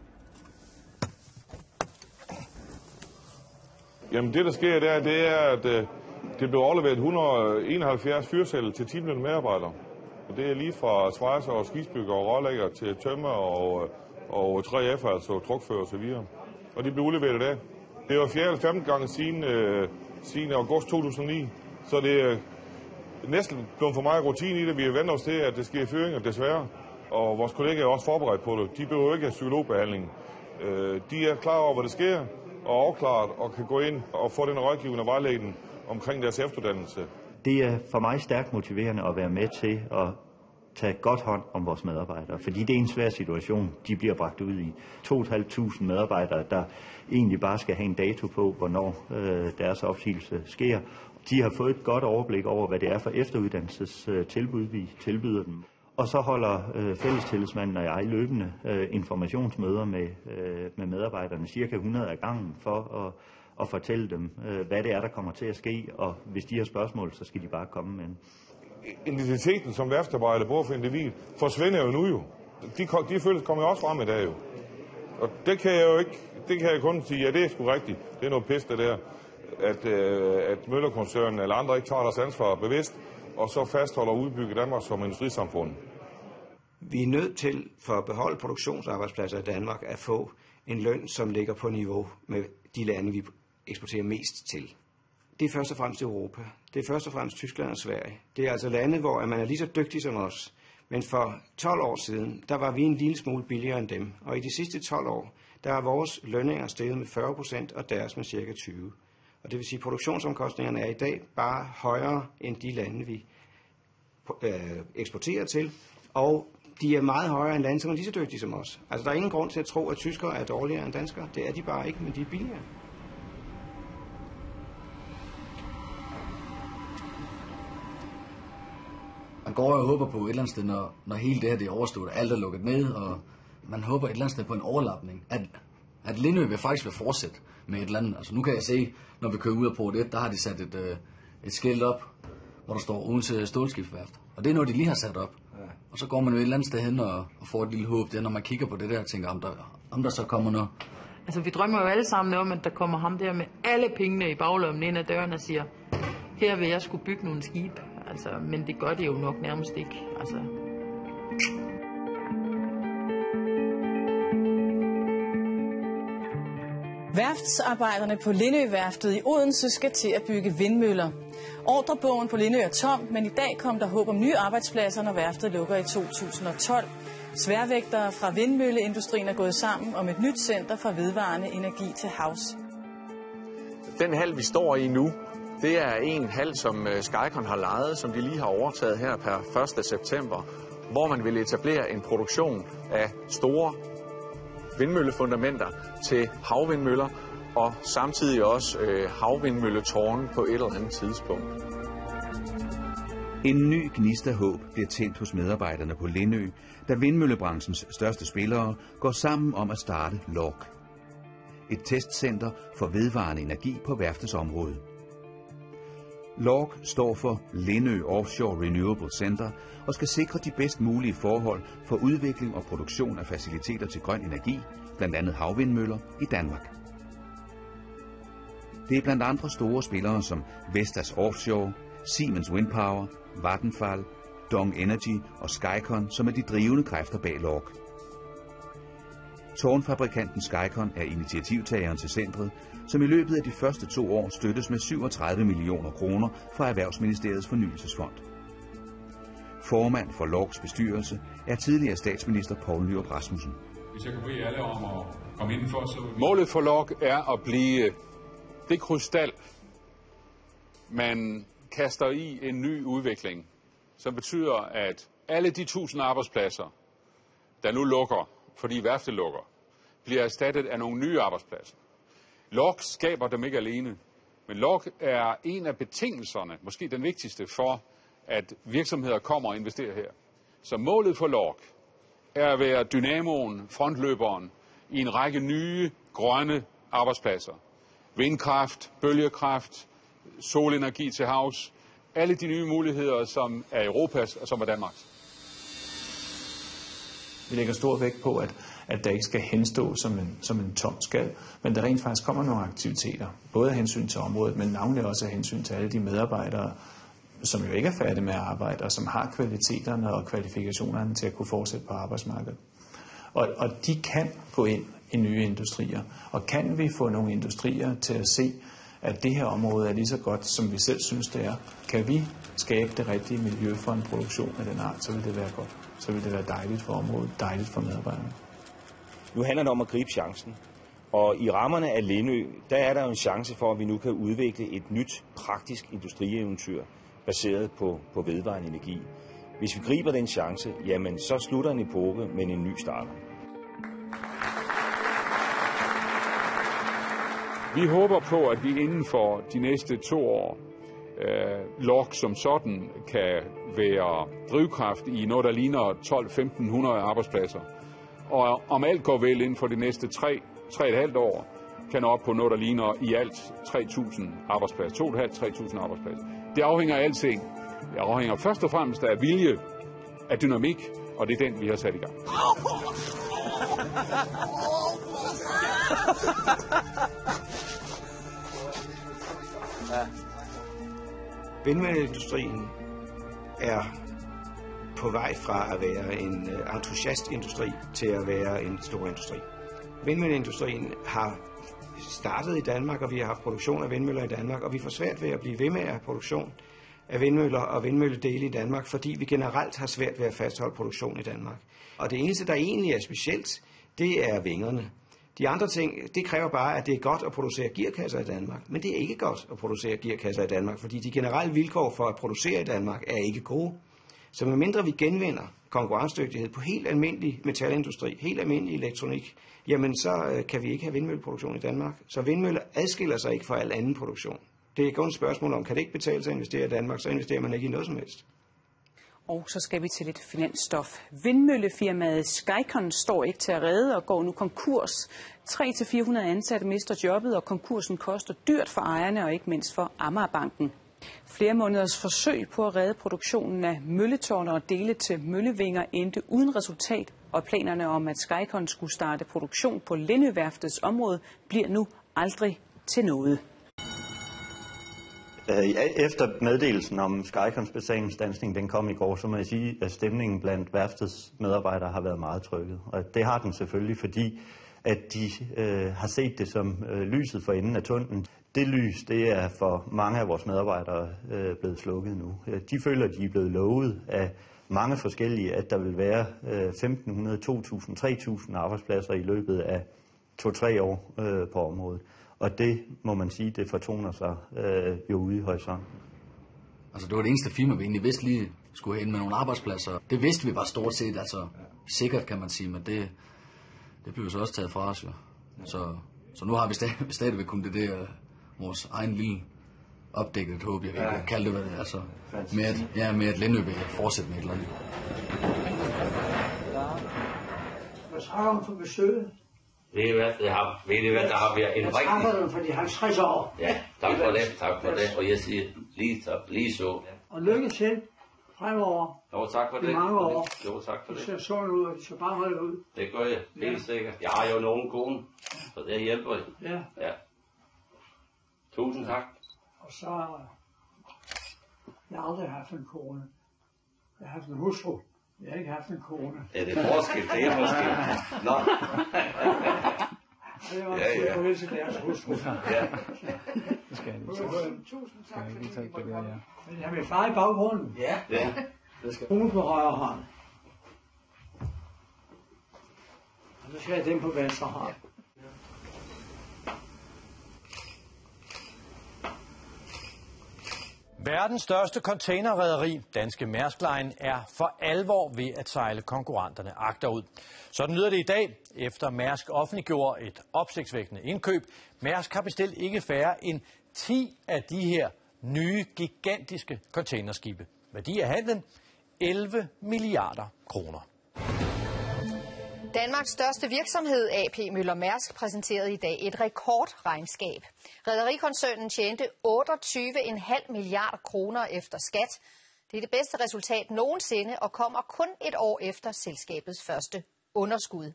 Jamen det, der sker der, det er, at det blev overleveret 171 fyresedler til 10 medarbejdere. Og det er lige fra svejser og skibsbygger og rålægger til tømmer og 3F, altså trukfører og så videre. Og de blev udleveret i dag. Det var 4. eller 5. gang siden august 2009, så det er næsten blevet for meget rutine i det. Vi er vendt os til, at det sker fyringer, desværre. Og vores kollegaer er også forberedt på det. De behøver ikke have psykologbehandling. De er klar over, hvad der sker, og afklaret og kan gå ind og få den rådgivende og vejledning omkring deres efteruddannelse. Det er for mig stærkt motiverende at være med til at tage godt hånd om vores medarbejdere, fordi det er en svær situation, de bliver bragt ud i. 2.500 medarbejdere, der egentlig bare skal have en dato på, hvornår deres opsigelse sker. De har fået et godt overblik over, hvad det er for efteruddannelsestilbud, vi tilbyder dem. Og så holder fællestillidsmanden og jeg løbende informationsmøder med medarbejderne, cirka 100 af gangen, for at fortælle dem, hvad det er, der kommer til at ske, og hvis de har spørgsmål, så skal de bare komme med. Identiteten som værftarbejder, både for individ, forsvinder jo nu jo. De følelser kommer jo også frem i dag jo. Og det kan jeg jo ikke, det kan jeg kun sige, ja, det er sgu rigtigt. Det er noget pis, det der, at Møllerkoncernen eller andre ikke tager deres ansvar bevidst, og så fastholder og udbygger Danmark som industrisamfund. Vi er nødt til, for at beholde produktionsarbejdspladser i Danmark, at få en løn, som ligger på niveau med de lande, vi eksporterer mest til. Det er først og fremmest Europa. Det er først og fremmest Tyskland og Sverige. Det er altså lande, hvor man er lige så dygtig som os, Men for 12 år siden, der var vi en lille smule billigere end dem. Og i de sidste 12 år, der er vores lønninger steget med 40% og deres med cirka 20%. Og det vil sige, at produktionsomkostningerne er i dag bare højere end de lande, vi eksporterer til. Og de er meget højere end lande, som er lige så dygtige som os. Altså der er ingen grund til at tro, at tyskere er dårligere end danskere. Det er de bare ikke, men de er billigere. Man går og håber på et eller andet sted, når hele det her det er overstået, og alt er lukket ned, og man håber et eller andet sted på en overlapning, at Lindø vil faktisk vil fortsætte med et eller andet. Altså nu kan jeg se, når vi kører ud af port 1, der har de sat et skilt op, hvor der står Odense Stålskibsværft. Og det er noget, de lige har sat op. Ja. Og så går man jo et eller andet sted hen og får et lille håb. Det er, når man kigger på det der og tænker, om der så kommer noget. Altså vi drømmer jo alle sammen om, at der kommer ham der med alle pengene i baglommen ind ad døren og siger, her vil jeg skulle bygge nogle skib. Altså, men det gør det jo nok nærmest ikke. Altså. Værftsarbejderne på Lindø-værftet i Odense skal til at bygge vindmøller. Ordrebogen på Lindø er tom, men i dag kom der håb om nye arbejdspladser, når værftet lukker i 2012. Sværvægtere fra vindmølleindustrien er gået sammen om et nyt center for vedvarende energi til havs. Den hal, vi står i nu, det er en hal, som Skycon har lejet, som de lige har overtaget her per 1. september, hvor man vil etablere en produktion af store vindmøllefundamenter til havvindmøller, og samtidig også havvindmølletårne på et eller andet tidspunkt. En ny gnist af håb bliver tændt hos medarbejderne på Lindø, da vindmøllebranchens største spillere går sammen om at starte LORK. Et testcenter for vedvarende energi på værftets område. LORK står for Lindø Offshore Renewable Center og skal sikre de bedst mulige forhold for udvikling og produktion af faciliteter til grøn energi, blandt andet havvindmøller, i Danmark. Det er blandt andre store spillere som Vestas Offshore, Siemens Windpower, Vattenfall, Dong Energy og Skycon, som er de drivende kræfter bag LORK. Tårnfabrikanten Skycon er initiativtageren til centret, som i løbet af de første 2 år støttes med 37 millioner kroner fra Erhvervsministeriets fornyelsesfond. Formand for LORKs bestyrelse er tidligere statsminister Poul Nyrup Rasmussen. Hvis jeg kan bede alle om at komme indenfor, så... Målet for LORK er at blive det krystal, man kaster i en ny udvikling, som betyder, at alle de 1000 arbejdspladser, der nu lukker, fordi værftet lukker, bliver erstattet af nogle nye arbejdspladser. LORK skaber dem ikke alene, men LORK er en af betingelserne, måske den vigtigste, for at virksomheder kommer og investerer her. Så målet for LORK er at være dynamoen, frontløberen i en række nye, grønne arbejdspladser. Vindkraft, bølgekraft, solenergi til havs. Alle de nye muligheder, som er Europas og som er Danmarks. Vi lægger stor vægt på, at der ikke skal henstå som en tom skal, men der rent faktisk kommer nogle aktiviteter, både af hensyn til området, men navnlig også af hensyn til alle de medarbejdere, som jo ikke er færdige med at arbejde, og som har kvaliteterne og kvalifikationerne til at kunne fortsætte på arbejdsmarkedet. Og de kan gå ind i nye industrier, og kan vi få nogle industrier til at se, at det her område er lige så godt, som vi selv synes det er, kan vi skabe det rigtige miljø for en produktion af den art, så vil det være godt. Så vil det være dejligt for området, dejligt for medarbejderne. Nu handler det om at gribe chancen. Og i rammerne af Lindø, der er der jo en chance for, at vi nu kan udvikle et nyt, praktisk industrieventyr, baseret på vedvarende energi. Hvis vi griber den chance, jamen så slutter en epoke, men en ny starter. Vi håber på, at vi inden for de næste 2 år, LORK som sådan, kan være drivkraft i noget, der ligner 12-1500 arbejdspladser. Og om alt går vel inden for de næste 3,5 år, kan nå op på noget, der ligner i alt 3.000 arbejdspladser. 2.500-3.000 arbejdspladser. Det afhænger af alting. Det afhænger først og fremmest af vilje, af dynamik, og det er den, vi har sat i gang. Vindmølleindustrien er på vej fra at være en entusiastindustri til at være en stor industri. Vindmølleindustrien har startet i Danmark, og vi har haft produktion af vindmøller i Danmark, og vi får svært ved at blive ved med at have produktion af vindmøller og vindmølledele i Danmark, fordi vi generelt har svært ved at fastholde produktion i Danmark. Og det eneste, der egentlig er specielt, det er vingerne. De andre ting, det kræver bare, at det er godt at producere gearkasser i Danmark. Men det er ikke godt at producere gearkasser i Danmark, fordi de generelle vilkår for at producere i Danmark er ikke gode. Så medmindre vi genvinder konkurrencedygtighed på helt almindelig metalindustri, helt almindelig elektronik, jamen så kan vi ikke have vindmølleproduktion i Danmark. Så vindmøller adskiller sig ikke fra al anden produktion. Det er kun et spørgsmål om, kan det ikke betale sig at investere i Danmark, så investerer man ikke i noget som helst. Og så skal vi til lidt finansstof. Vindmøllefirmaet Skycon står ikke til at redde og går nu konkurs. 300-400 ansatte mister jobbet, og konkursen koster dyrt for ejerne og ikke mindst for Amagerbanken. Flere måneders forsøg på at redde produktionen af mølletårne og dele til møllevinger endte uden resultat, og planerne om, at Skycon skulle starte produktion på Lindøværftets område, bliver nu aldrig til noget. Efter meddelelsen om Skycons betalingsstandsning, den kom i går, så må jeg sige, at stemningen blandt værftets medarbejdere har været meget trykket. Og det har den selvfølgelig, fordi at de har set det som lyset for enden af tunnelen. Det lys, det er for mange af vores medarbejdere blevet slukket nu. De føler, at de er blevet lovet af mange forskellige, at der vil være 1.500, 2.000, 3.000 arbejdspladser i løbet af 2-3 år på området. Og det må man sige, det fortoner sig jo ude i horisonten. Altså det var det eneste firma, vi egentlig vidste lige skulle hen med nogle arbejdspladser. Det vidste vi bare stort set, altså sikkert kan man sige, men det blev så også taget fra os jo. Så nu har vi stadigvæk kun det der vores egen lille opdækket håb, jeg kan kalde det, hvad det er. Altså, med at Lindø vil fortsætte med et eller andet. Hvad snakker om for besøget? Ved I hvad, der har været en rigtig... Jeg snakker dem for de 50 år. Ja, tak for det, og jeg siger lige så. Og lykke til fremover. Jo, tak for det. I mange år. Jo, tak for det. Det ser sådan ud, og de skal bare holde ud. Det gør jeg, helt sikkert. Jeg har jo nogen kone, så det hjælper jeg. Ja. Tusind tak. Og så... Jeg har aldrig haft en kone. Jeg har haft en hustru. Jeg har ikke haft en kone. Ja, det er forskel, det er måske. Nå. Det var en forhøjelse til deres hustru. Ja. Det skal jeg lige Tusind tak, fordi I Men jeg har min far i baggrunden. Ja. Det skal hun på højre hånd. Og så skal jeg den på venstre hånd. Verdens største containerrederi, Danske Maersk Line, er for alvor ved at sejle konkurrenterne agterud. Sådan lyder det i dag, efter Maersk offentliggjorde et opsigtsvækkende indkøb. Maersk har bestilt ikke færre end 10 af de her nye, gigantiske containerskibe. Værdi af handlen? 11 milliarder kroner. Danmarks største virksomhed, AP Møller Mærsk, præsenterede i dag et rekordregnskab. Rederikoncernen tjente 28,5 milliarder kroner efter skat. Det er det bedste resultat nogensinde og kommer kun et år efter selskabets første underskud.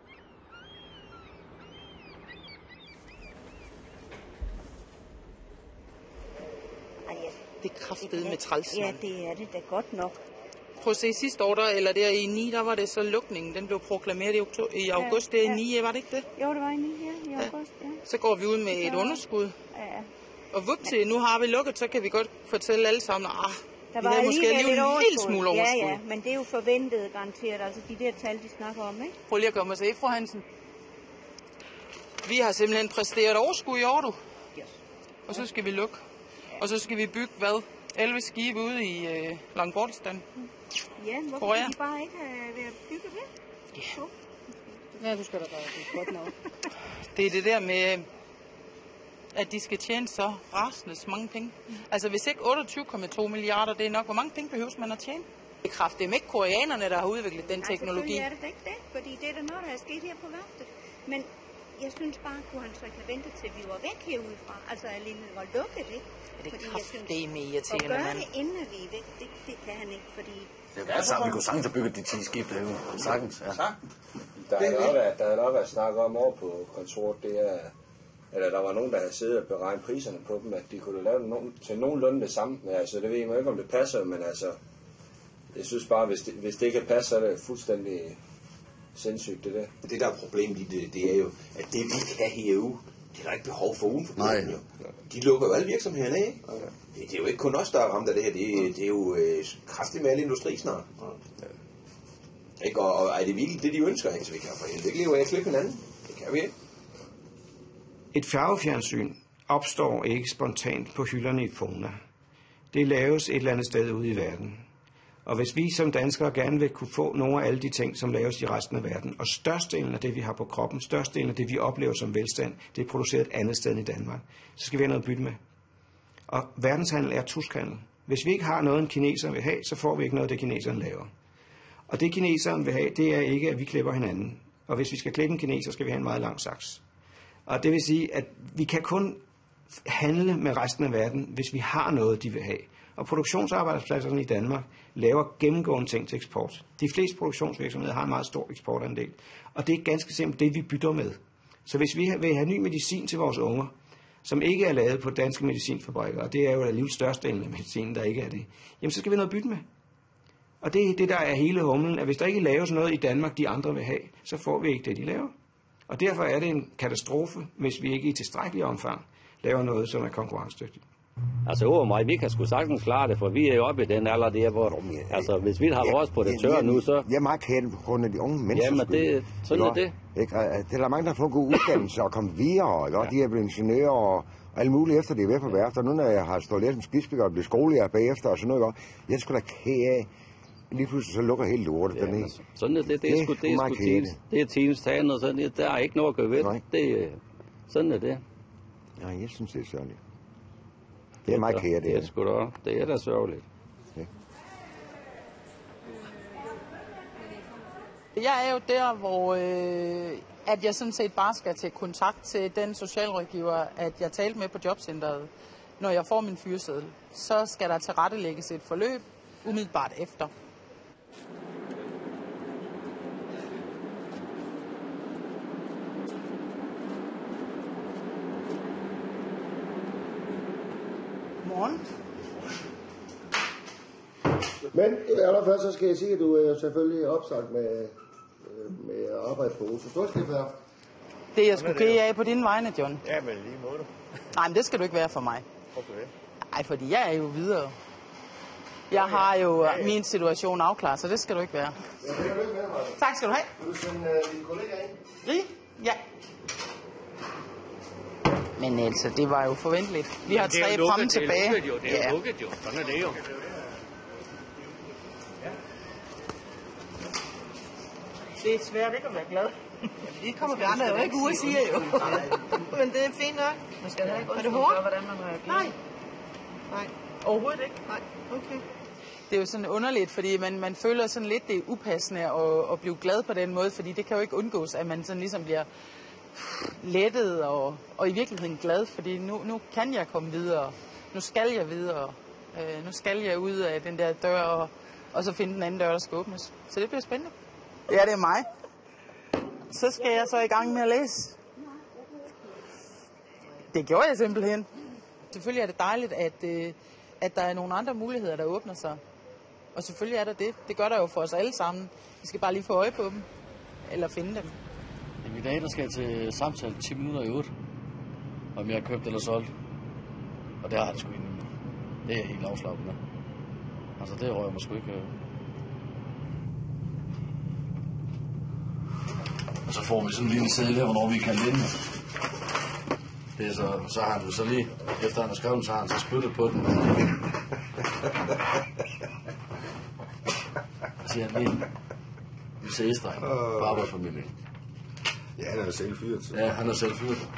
Det er kraftedeme med træls. Ja, det er det da godt nok. Prøv at se, sidste år, eller der i 9, der var det så lukningen. Den blev proklameret i august, det er i 9, var det ikke det? Jo, det var i 9, i august, ja. Så går vi ud med et underskud. Ja. Og vupti, nu har vi lukket, så kan vi godt fortælle alle sammen, der vi var havde måske alligevel en lille smule overskud. Ja, men det er jo forventet garanteret, altså de der tal, de snakker om, ikke? Prøv lige at komme og se, fru Hansen. Vi har simpelthen præsteret overskud i år, du. Yes. Og så skal vi lukke. Og så skal vi bygge, 11 skibe ude i Langbortistan. Ja, hvorfor kan de bare ikke have været bygget det? Ja, du skal da bare det godt nok. Det er det der med, at de skal tjene så rasende mange penge. Altså hvis ikke 28,2 milliarder, det er nok, hvor mange penge behøves man at tjene? Det er kraftigt ikke koreanerne, der har udviklet den teknologi. Nej, selvfølgelig er det ikke det, fordi det er da noget, der er sket her på værftet. Men jeg synes bare, kunne han så ikke have ventet til, vi var væk herudefra. Altså, at linjen var lukket, ikke? Det er kraftigt med irriterende, mand. Og gøre det, inden vi er væk, det kan han ikke, fordi... Vi kunne sagtens have bygget de 10 skibe derude. Sagtens, ja. Der har nok været snakket om over på kontoret, det er... Eller der var nogen, der havde siddet og beregnet priserne på dem, at de kunne lave til nogenlunde det samme. Men altså, det ved jeg ikke, om det passer, men altså... Jeg synes bare, hvis det ikke passer, så er det fuldstændig sindssygt, det der. Det der er problemet i det er jo, at det vi kan hæve, Det er der ikke behov for uden for byen, jo. De lukker jo alle virksomhederne af. Det er jo ikke kun os, der er ramt af det her. Det er jo kraftigt med alle industri snart. Ikke? Og er det virkelig det, de ønsker? Så vi kan for helvede ikke leve af at klippe hinanden. Det kan vi ikke. Et færgefjernsyn opstår ikke spontant på hylderne i Fona. Det laves et eller andet sted ude i verden. Og hvis vi som danskere gerne vil kunne få nogle af alle de ting, som laves i resten af verden, og størstedelen af det, vi har på kroppen, størstedelen af det, vi oplever som velstand, det er produceret et andet sted end i Danmark, så skal vi have noget at bytte med. Og verdenshandel er tuskhandel. Hvis vi ikke har noget, en kineser vil have, så får vi ikke noget, det kineseren laver. Og det kineseren vil have, det er ikke, at vi klipper hinanden. Og hvis vi skal klippe en kineser, skal vi have en meget lang saks. Og det vil sige, at vi kan kun handle med resten af verden, hvis vi har noget, de vil have. Og produktionsarbejdspladserne i Danmark laver gennemgående ting til eksport. De fleste produktionsvirksomheder har en meget stor eksportandel. Og det er ganske simpelt det, vi bytter med. Så hvis vi vil have ny medicin til vores unger, som ikke er lavet på danske medicinfabrikker, og det er jo alligevel størstedelen af medicinen, der ikke er det, jamen så skal vi noget bytte med. Og det er det, der er hele humlen, at hvis der ikke laves noget i Danmark, de andre vil have, så får vi ikke det, de laver. Og derfor er det en katastrofe, hvis vi ikke i tilstrækkelig omfang laver noget, som er konkurrencedygtigt. Altså over mig, vi kan sgu sagtens klare det, for vi er jo oppe i den alder der, hvor altså hvis vi har vores på det tørre nu, så... Jeg er meget kæret på grund af de unge mennesker. Jamen, sådan er det. Ikke? Det er der mange, der har fået god uddannelse og kommet videre, ikke? De er blevet ingeniører og alt muligt efter, det er ved på værfter. Nu når jeg har stået lidt som skibsbygger og blevet skolelærer bagefter og sådan noget, jeg er sgu da kære af. Lige pludselig så lukker helt lortet dernede. Altså, sådan er det. Det er teams tagen og sådan. Der er ikke noget at gøre ved. Sådan er det. Nej, jeg synes, det er sørgeligt. Det er meget kære, det er. Det er da sørgeligt. Ja. Jeg er jo der, hvor at jeg sådan set bare skal til kontakt til den socialrådgiver, at jeg talte med på jobcentret. Når jeg får min fyreseddel, så skal der tilrettelægges et forløb umiddelbart efter. Morgen. Men allerførst så skal jeg sige, at du er selvfølgelig opsagt med arbejde på Odense Storskibsværft. Det er jeg sgu ked af på dine vegne, John. Ja, men lige måde. Nej, men det skal du ikke være for mig. Okay. Nej, fordi jeg er jo videre. Jeg har jo min situation afklaret, så det skal du ikke være. Ja, det er jo ikke med mig. Tak skal du have. Vil du sende dine kollegaer ind? Rig? Ja. Men altså, det var jo forventeligt. Vi har 3 fremme tilbage. Det er jo lukket jo. Sådan er det jo. Det er svært ikke at være glad. Det kommer vi andre jo ikke ud og siger jo. Men det er fint nok. Man skal have godt for, hvordan man reagerer. Nej. Overhovedet ikke? Nej. Okay. Det er jo sådan underligt, fordi man føler sådan lidt, det er upassende at blive glad på den måde, fordi det kan jo ikke undgås, at man sådan ligesom bliver lettet og i virkeligheden glad, fordi nu kan jeg komme videre. Nu skal jeg videre. Nu skal jeg ud af den der dør, og så finde den anden dør, der skal åbnes. Så det bliver spændende. Ja, det er mig. Så skal jeg så i gang med at læse. Det gjorde jeg simpelthen. Selvfølgelig er det dejligt, at der er nogle andre muligheder, der åbner sig. Og selvfølgelig er der det. Det gør der jo for os alle sammen. Vi skal bare lige få øje på dem. Eller finde dem. I dag der skal jeg til samtale 10 minutter i 8. Om jeg har købt eller solgt. Og det har jeg det sgu ikke endnu. Det er jeg helt afslappet med. Altså det rører mig sgu ikke. Og så får vi sådan en lille seddel her, hvornår vi kan vinde. Det er så har han så lige, efter han har skrevet, så har han så spyttet på den. Så siger han lige, vi ses, dreng, på arbejdsfamilien. Ja, han er selv fyret. Ja, han er selv fyret.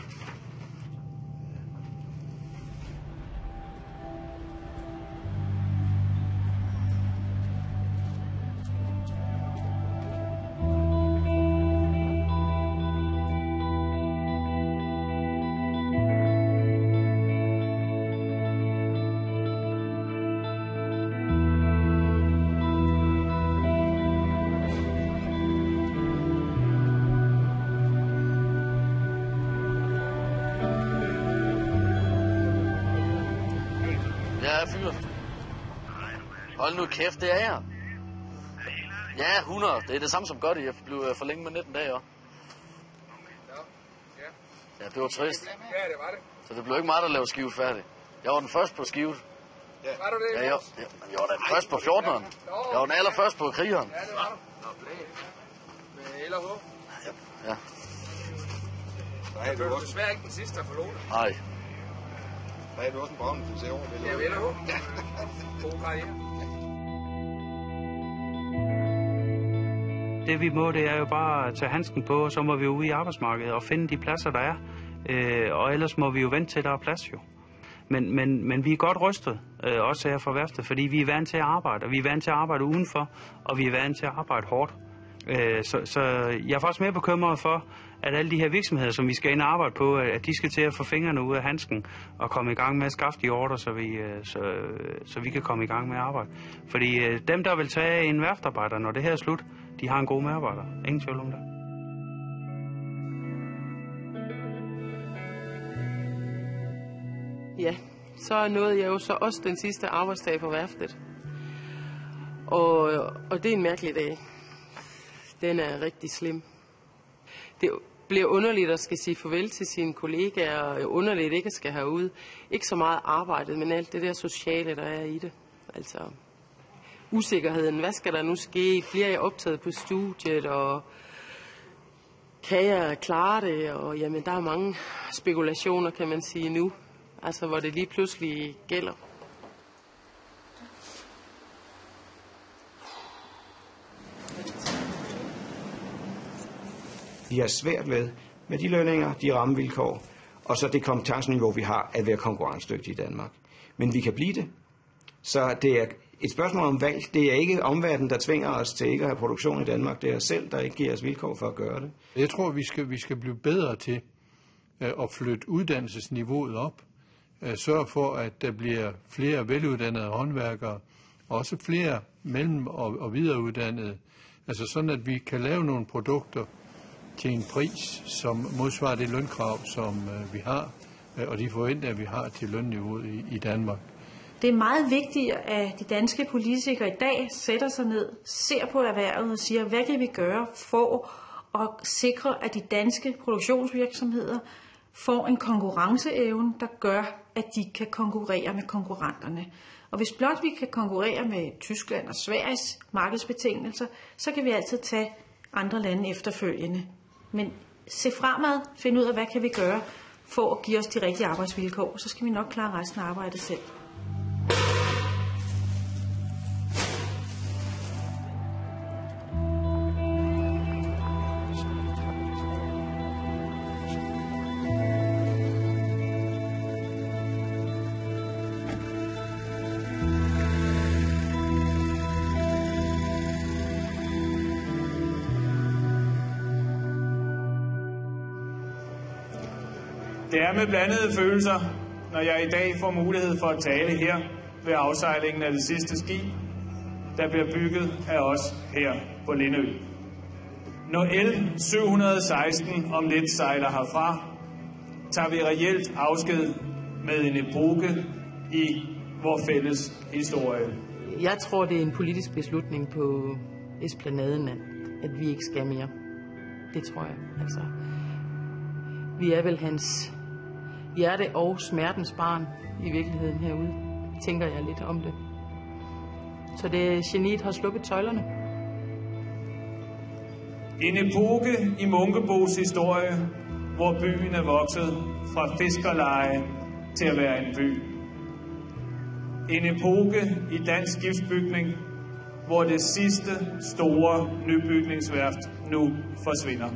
Hold nu kæft, det er jeg. Ja, 100. Det er det samme som godt, jeg blev for længe med 19 dage også. Ja, det var trist. Ja, det var det. Så det blev ikke mig, der lavede skive færdig. Jeg var den første på skivet. Ja. Var du det? Ja, jeg var den første på 14'eren. Jeg var den allerførste på krigeren. Ja, det var du. Nå, blæ. Med LH. Ja. Nej, du var desværre ikke den sidste, der forlod det. Nej. Nej, du var også en braun, du ser over. Ja, LH. Ja. God karriere. Det vi må, det er jo bare at tage handsken på, og så må vi ud i arbejdsmarkedet og finde de pladser, der er. Og ellers må vi jo vente til, der er plads jo. Men vi er godt rystet, også her fra værftet, fordi vi er vant til at arbejde, og vi er vant til at arbejde udenfor, og vi er vant til at arbejde hårdt. Så jeg er faktisk mere bekymret for, at alle de her virksomheder, som vi skal ind og arbejde på, at de skal til at få fingrene ud af handsken og komme i gang med at skaffe de ordre, så vi kan komme i gang med at arbejde. Fordi dem, der vil tage en værftarbejder, når det her er slut, de har en god medarbejder. Ingen tvivl om det. Ja, så nåede jeg jo så også den sidste arbejdsdag på værftet. Og det er en mærkelig dag. Den er rigtig slem. Det bliver underligt at skal sige farvel til sine kollegaer, og underligt ikke at skal herud. Ikke så meget arbejdet, men alt det der sociale, der er i det. Altså usikkerheden. Hvad skal der nu ske? Bliver jeg optaget på studiet, og kan jeg klare det? Og jamen, der er mange spekulationer, kan man sige nu. Altså, hvor det lige pludselig gælder. Vi har svært ved med de lønninger, de rammevilkår, og så det kompetenceniveau, vi har, at være konkurrencedygtige i Danmark. Men vi kan blive det. Så det er et spørgsmål om valg. Det er ikke omverdenen, der tvinger os til ikke at have produktion i Danmark. Det er os selv, der ikke giver os vilkår for at gøre det. Jeg tror, vi skal blive bedre til at flytte uddannelsesniveauet op. Sørge for, at der bliver flere veluddannede håndværkere, også flere mellem- og videreuddannede. Altså sådan, at vi kan lave nogle produkter til en pris, som modsvarer det lønkrav, som vi har, og de forventninger, vi har til lønniveauet i Danmark. Det er meget vigtigt, at de danske politikere i dag sætter sig ned, ser på erhvervet og siger, hvad kan vi gøre for at sikre, at de danske produktionsvirksomheder får en konkurrenceevne, der gør, at de kan konkurrere med konkurrenterne. Og hvis blot vi kan konkurrere med Tyskland og Sveriges markedsbetingelser, så kan vi altid tage andre lande efterfølgende. Men se fremad, find ud af, hvad kan vi gøre for at give os de rigtige arbejdsvilkår, så skal vi nok klare resten af arbejdet selv. Det er med blandede følelser, når jeg i dag får mulighed for at tale her ved afsejlingen af det sidste skib, der bliver bygget af os her på Lindø. Når L 716 om lidt sejler herfra, tager vi reelt afsked med en epoke i vor fælles historie. Jeg tror, det er en politisk beslutning på Esplanaden, at vi ikke skal mere. Det tror jeg. Altså, vi er vel hans hjerte og smertens barn i virkeligheden herude, tænker jeg lidt om det. Så det geniet har slukket tøjlerne. En epoke i Munkebos historie, hvor byen er vokset fra fiskerleje til at være en by. En epoke i dansk skibsbygning, hvor det sidste store nybygningsværft nu forsvinder.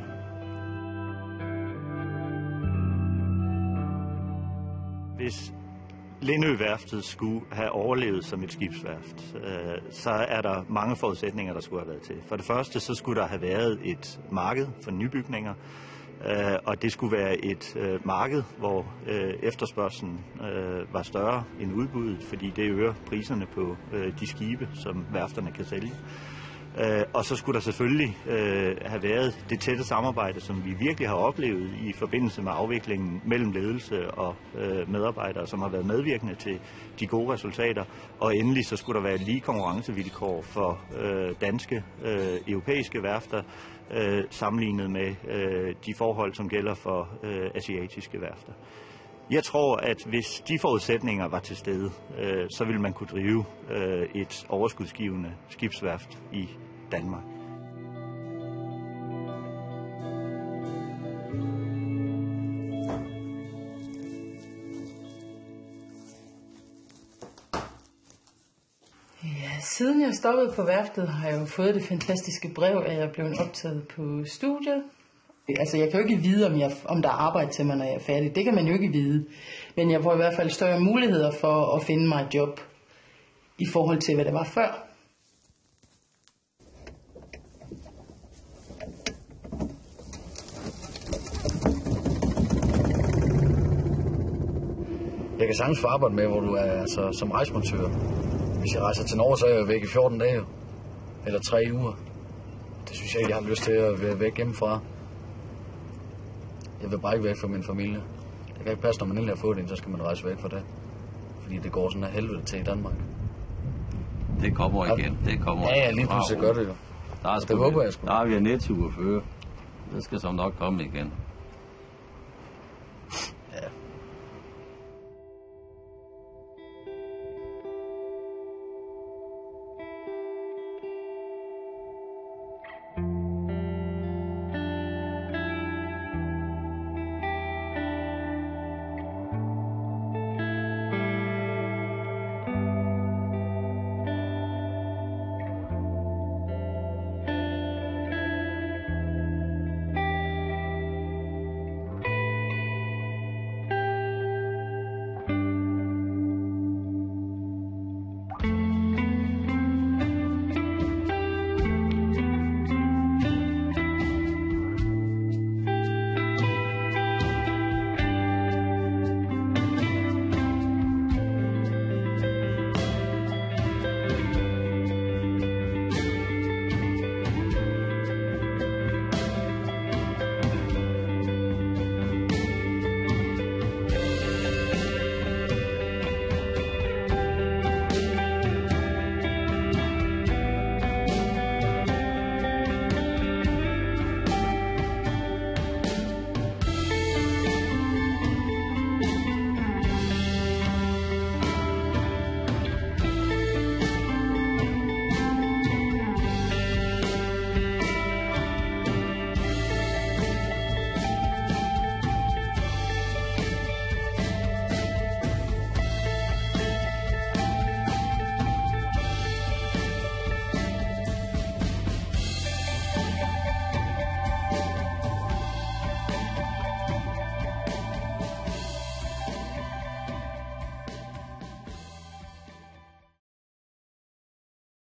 Hvis Lindø-værftet skulle have overlevet som et skibsværft, så er der mange forudsætninger, der skulle have været til. For det første, så skulle der have været et marked for nybygninger, og det skulle være et marked, hvor efterspørgselen var større end udbuddet, fordi det øger priserne på de skibe, som værfterne kan sælge. Og så skulle der selvfølgelig have været det tætte samarbejde, som vi virkelig har oplevet i forbindelse med afviklingen mellem ledelse og medarbejdere, som har været medvirkende til de gode resultater. Og endelig så skulle der være lige konkurrencevilkår for danske, europæiske værfter, sammenlignet med de forhold, som gælder for asiatiske værfter. Jeg tror, at hvis de forudsætninger var til stede, så ville man kunne drive et overskudsgivende skibsværft i Danmark. Ja, siden jeg stoppede på værftet, har jeg jo fået det fantastiske brev, at jeg er blevet optaget på studiet. Altså, jeg kan jo ikke vide, om der er arbejde til mig, når jeg er færdig. Det kan man jo ikke vide. Men jeg får i hvert fald større muligheder for at finde mig et job i forhold til, hvad det var før. Jeg kan sagtens få arbejde med, hvor du er altså, som rejsemontør. Hvis jeg rejser til Norge, så er jeg væk i 14 dage. Eller 3 uger. Det synes jeg ikke, jeg har lyst til at være væk hjemmefra. Jeg vil bare ikke væk fra min familie. Det kan ikke passe, når man endelig har fået det, så skal man rejse væk fra det. Fordi det går sådan af helvede til i Danmark. Det kommer igen. Det kommer. Ja, lige pludselig gør det jo. Det håber jeg sgu. Der er vi nedtur før. Det skal så nok komme igen.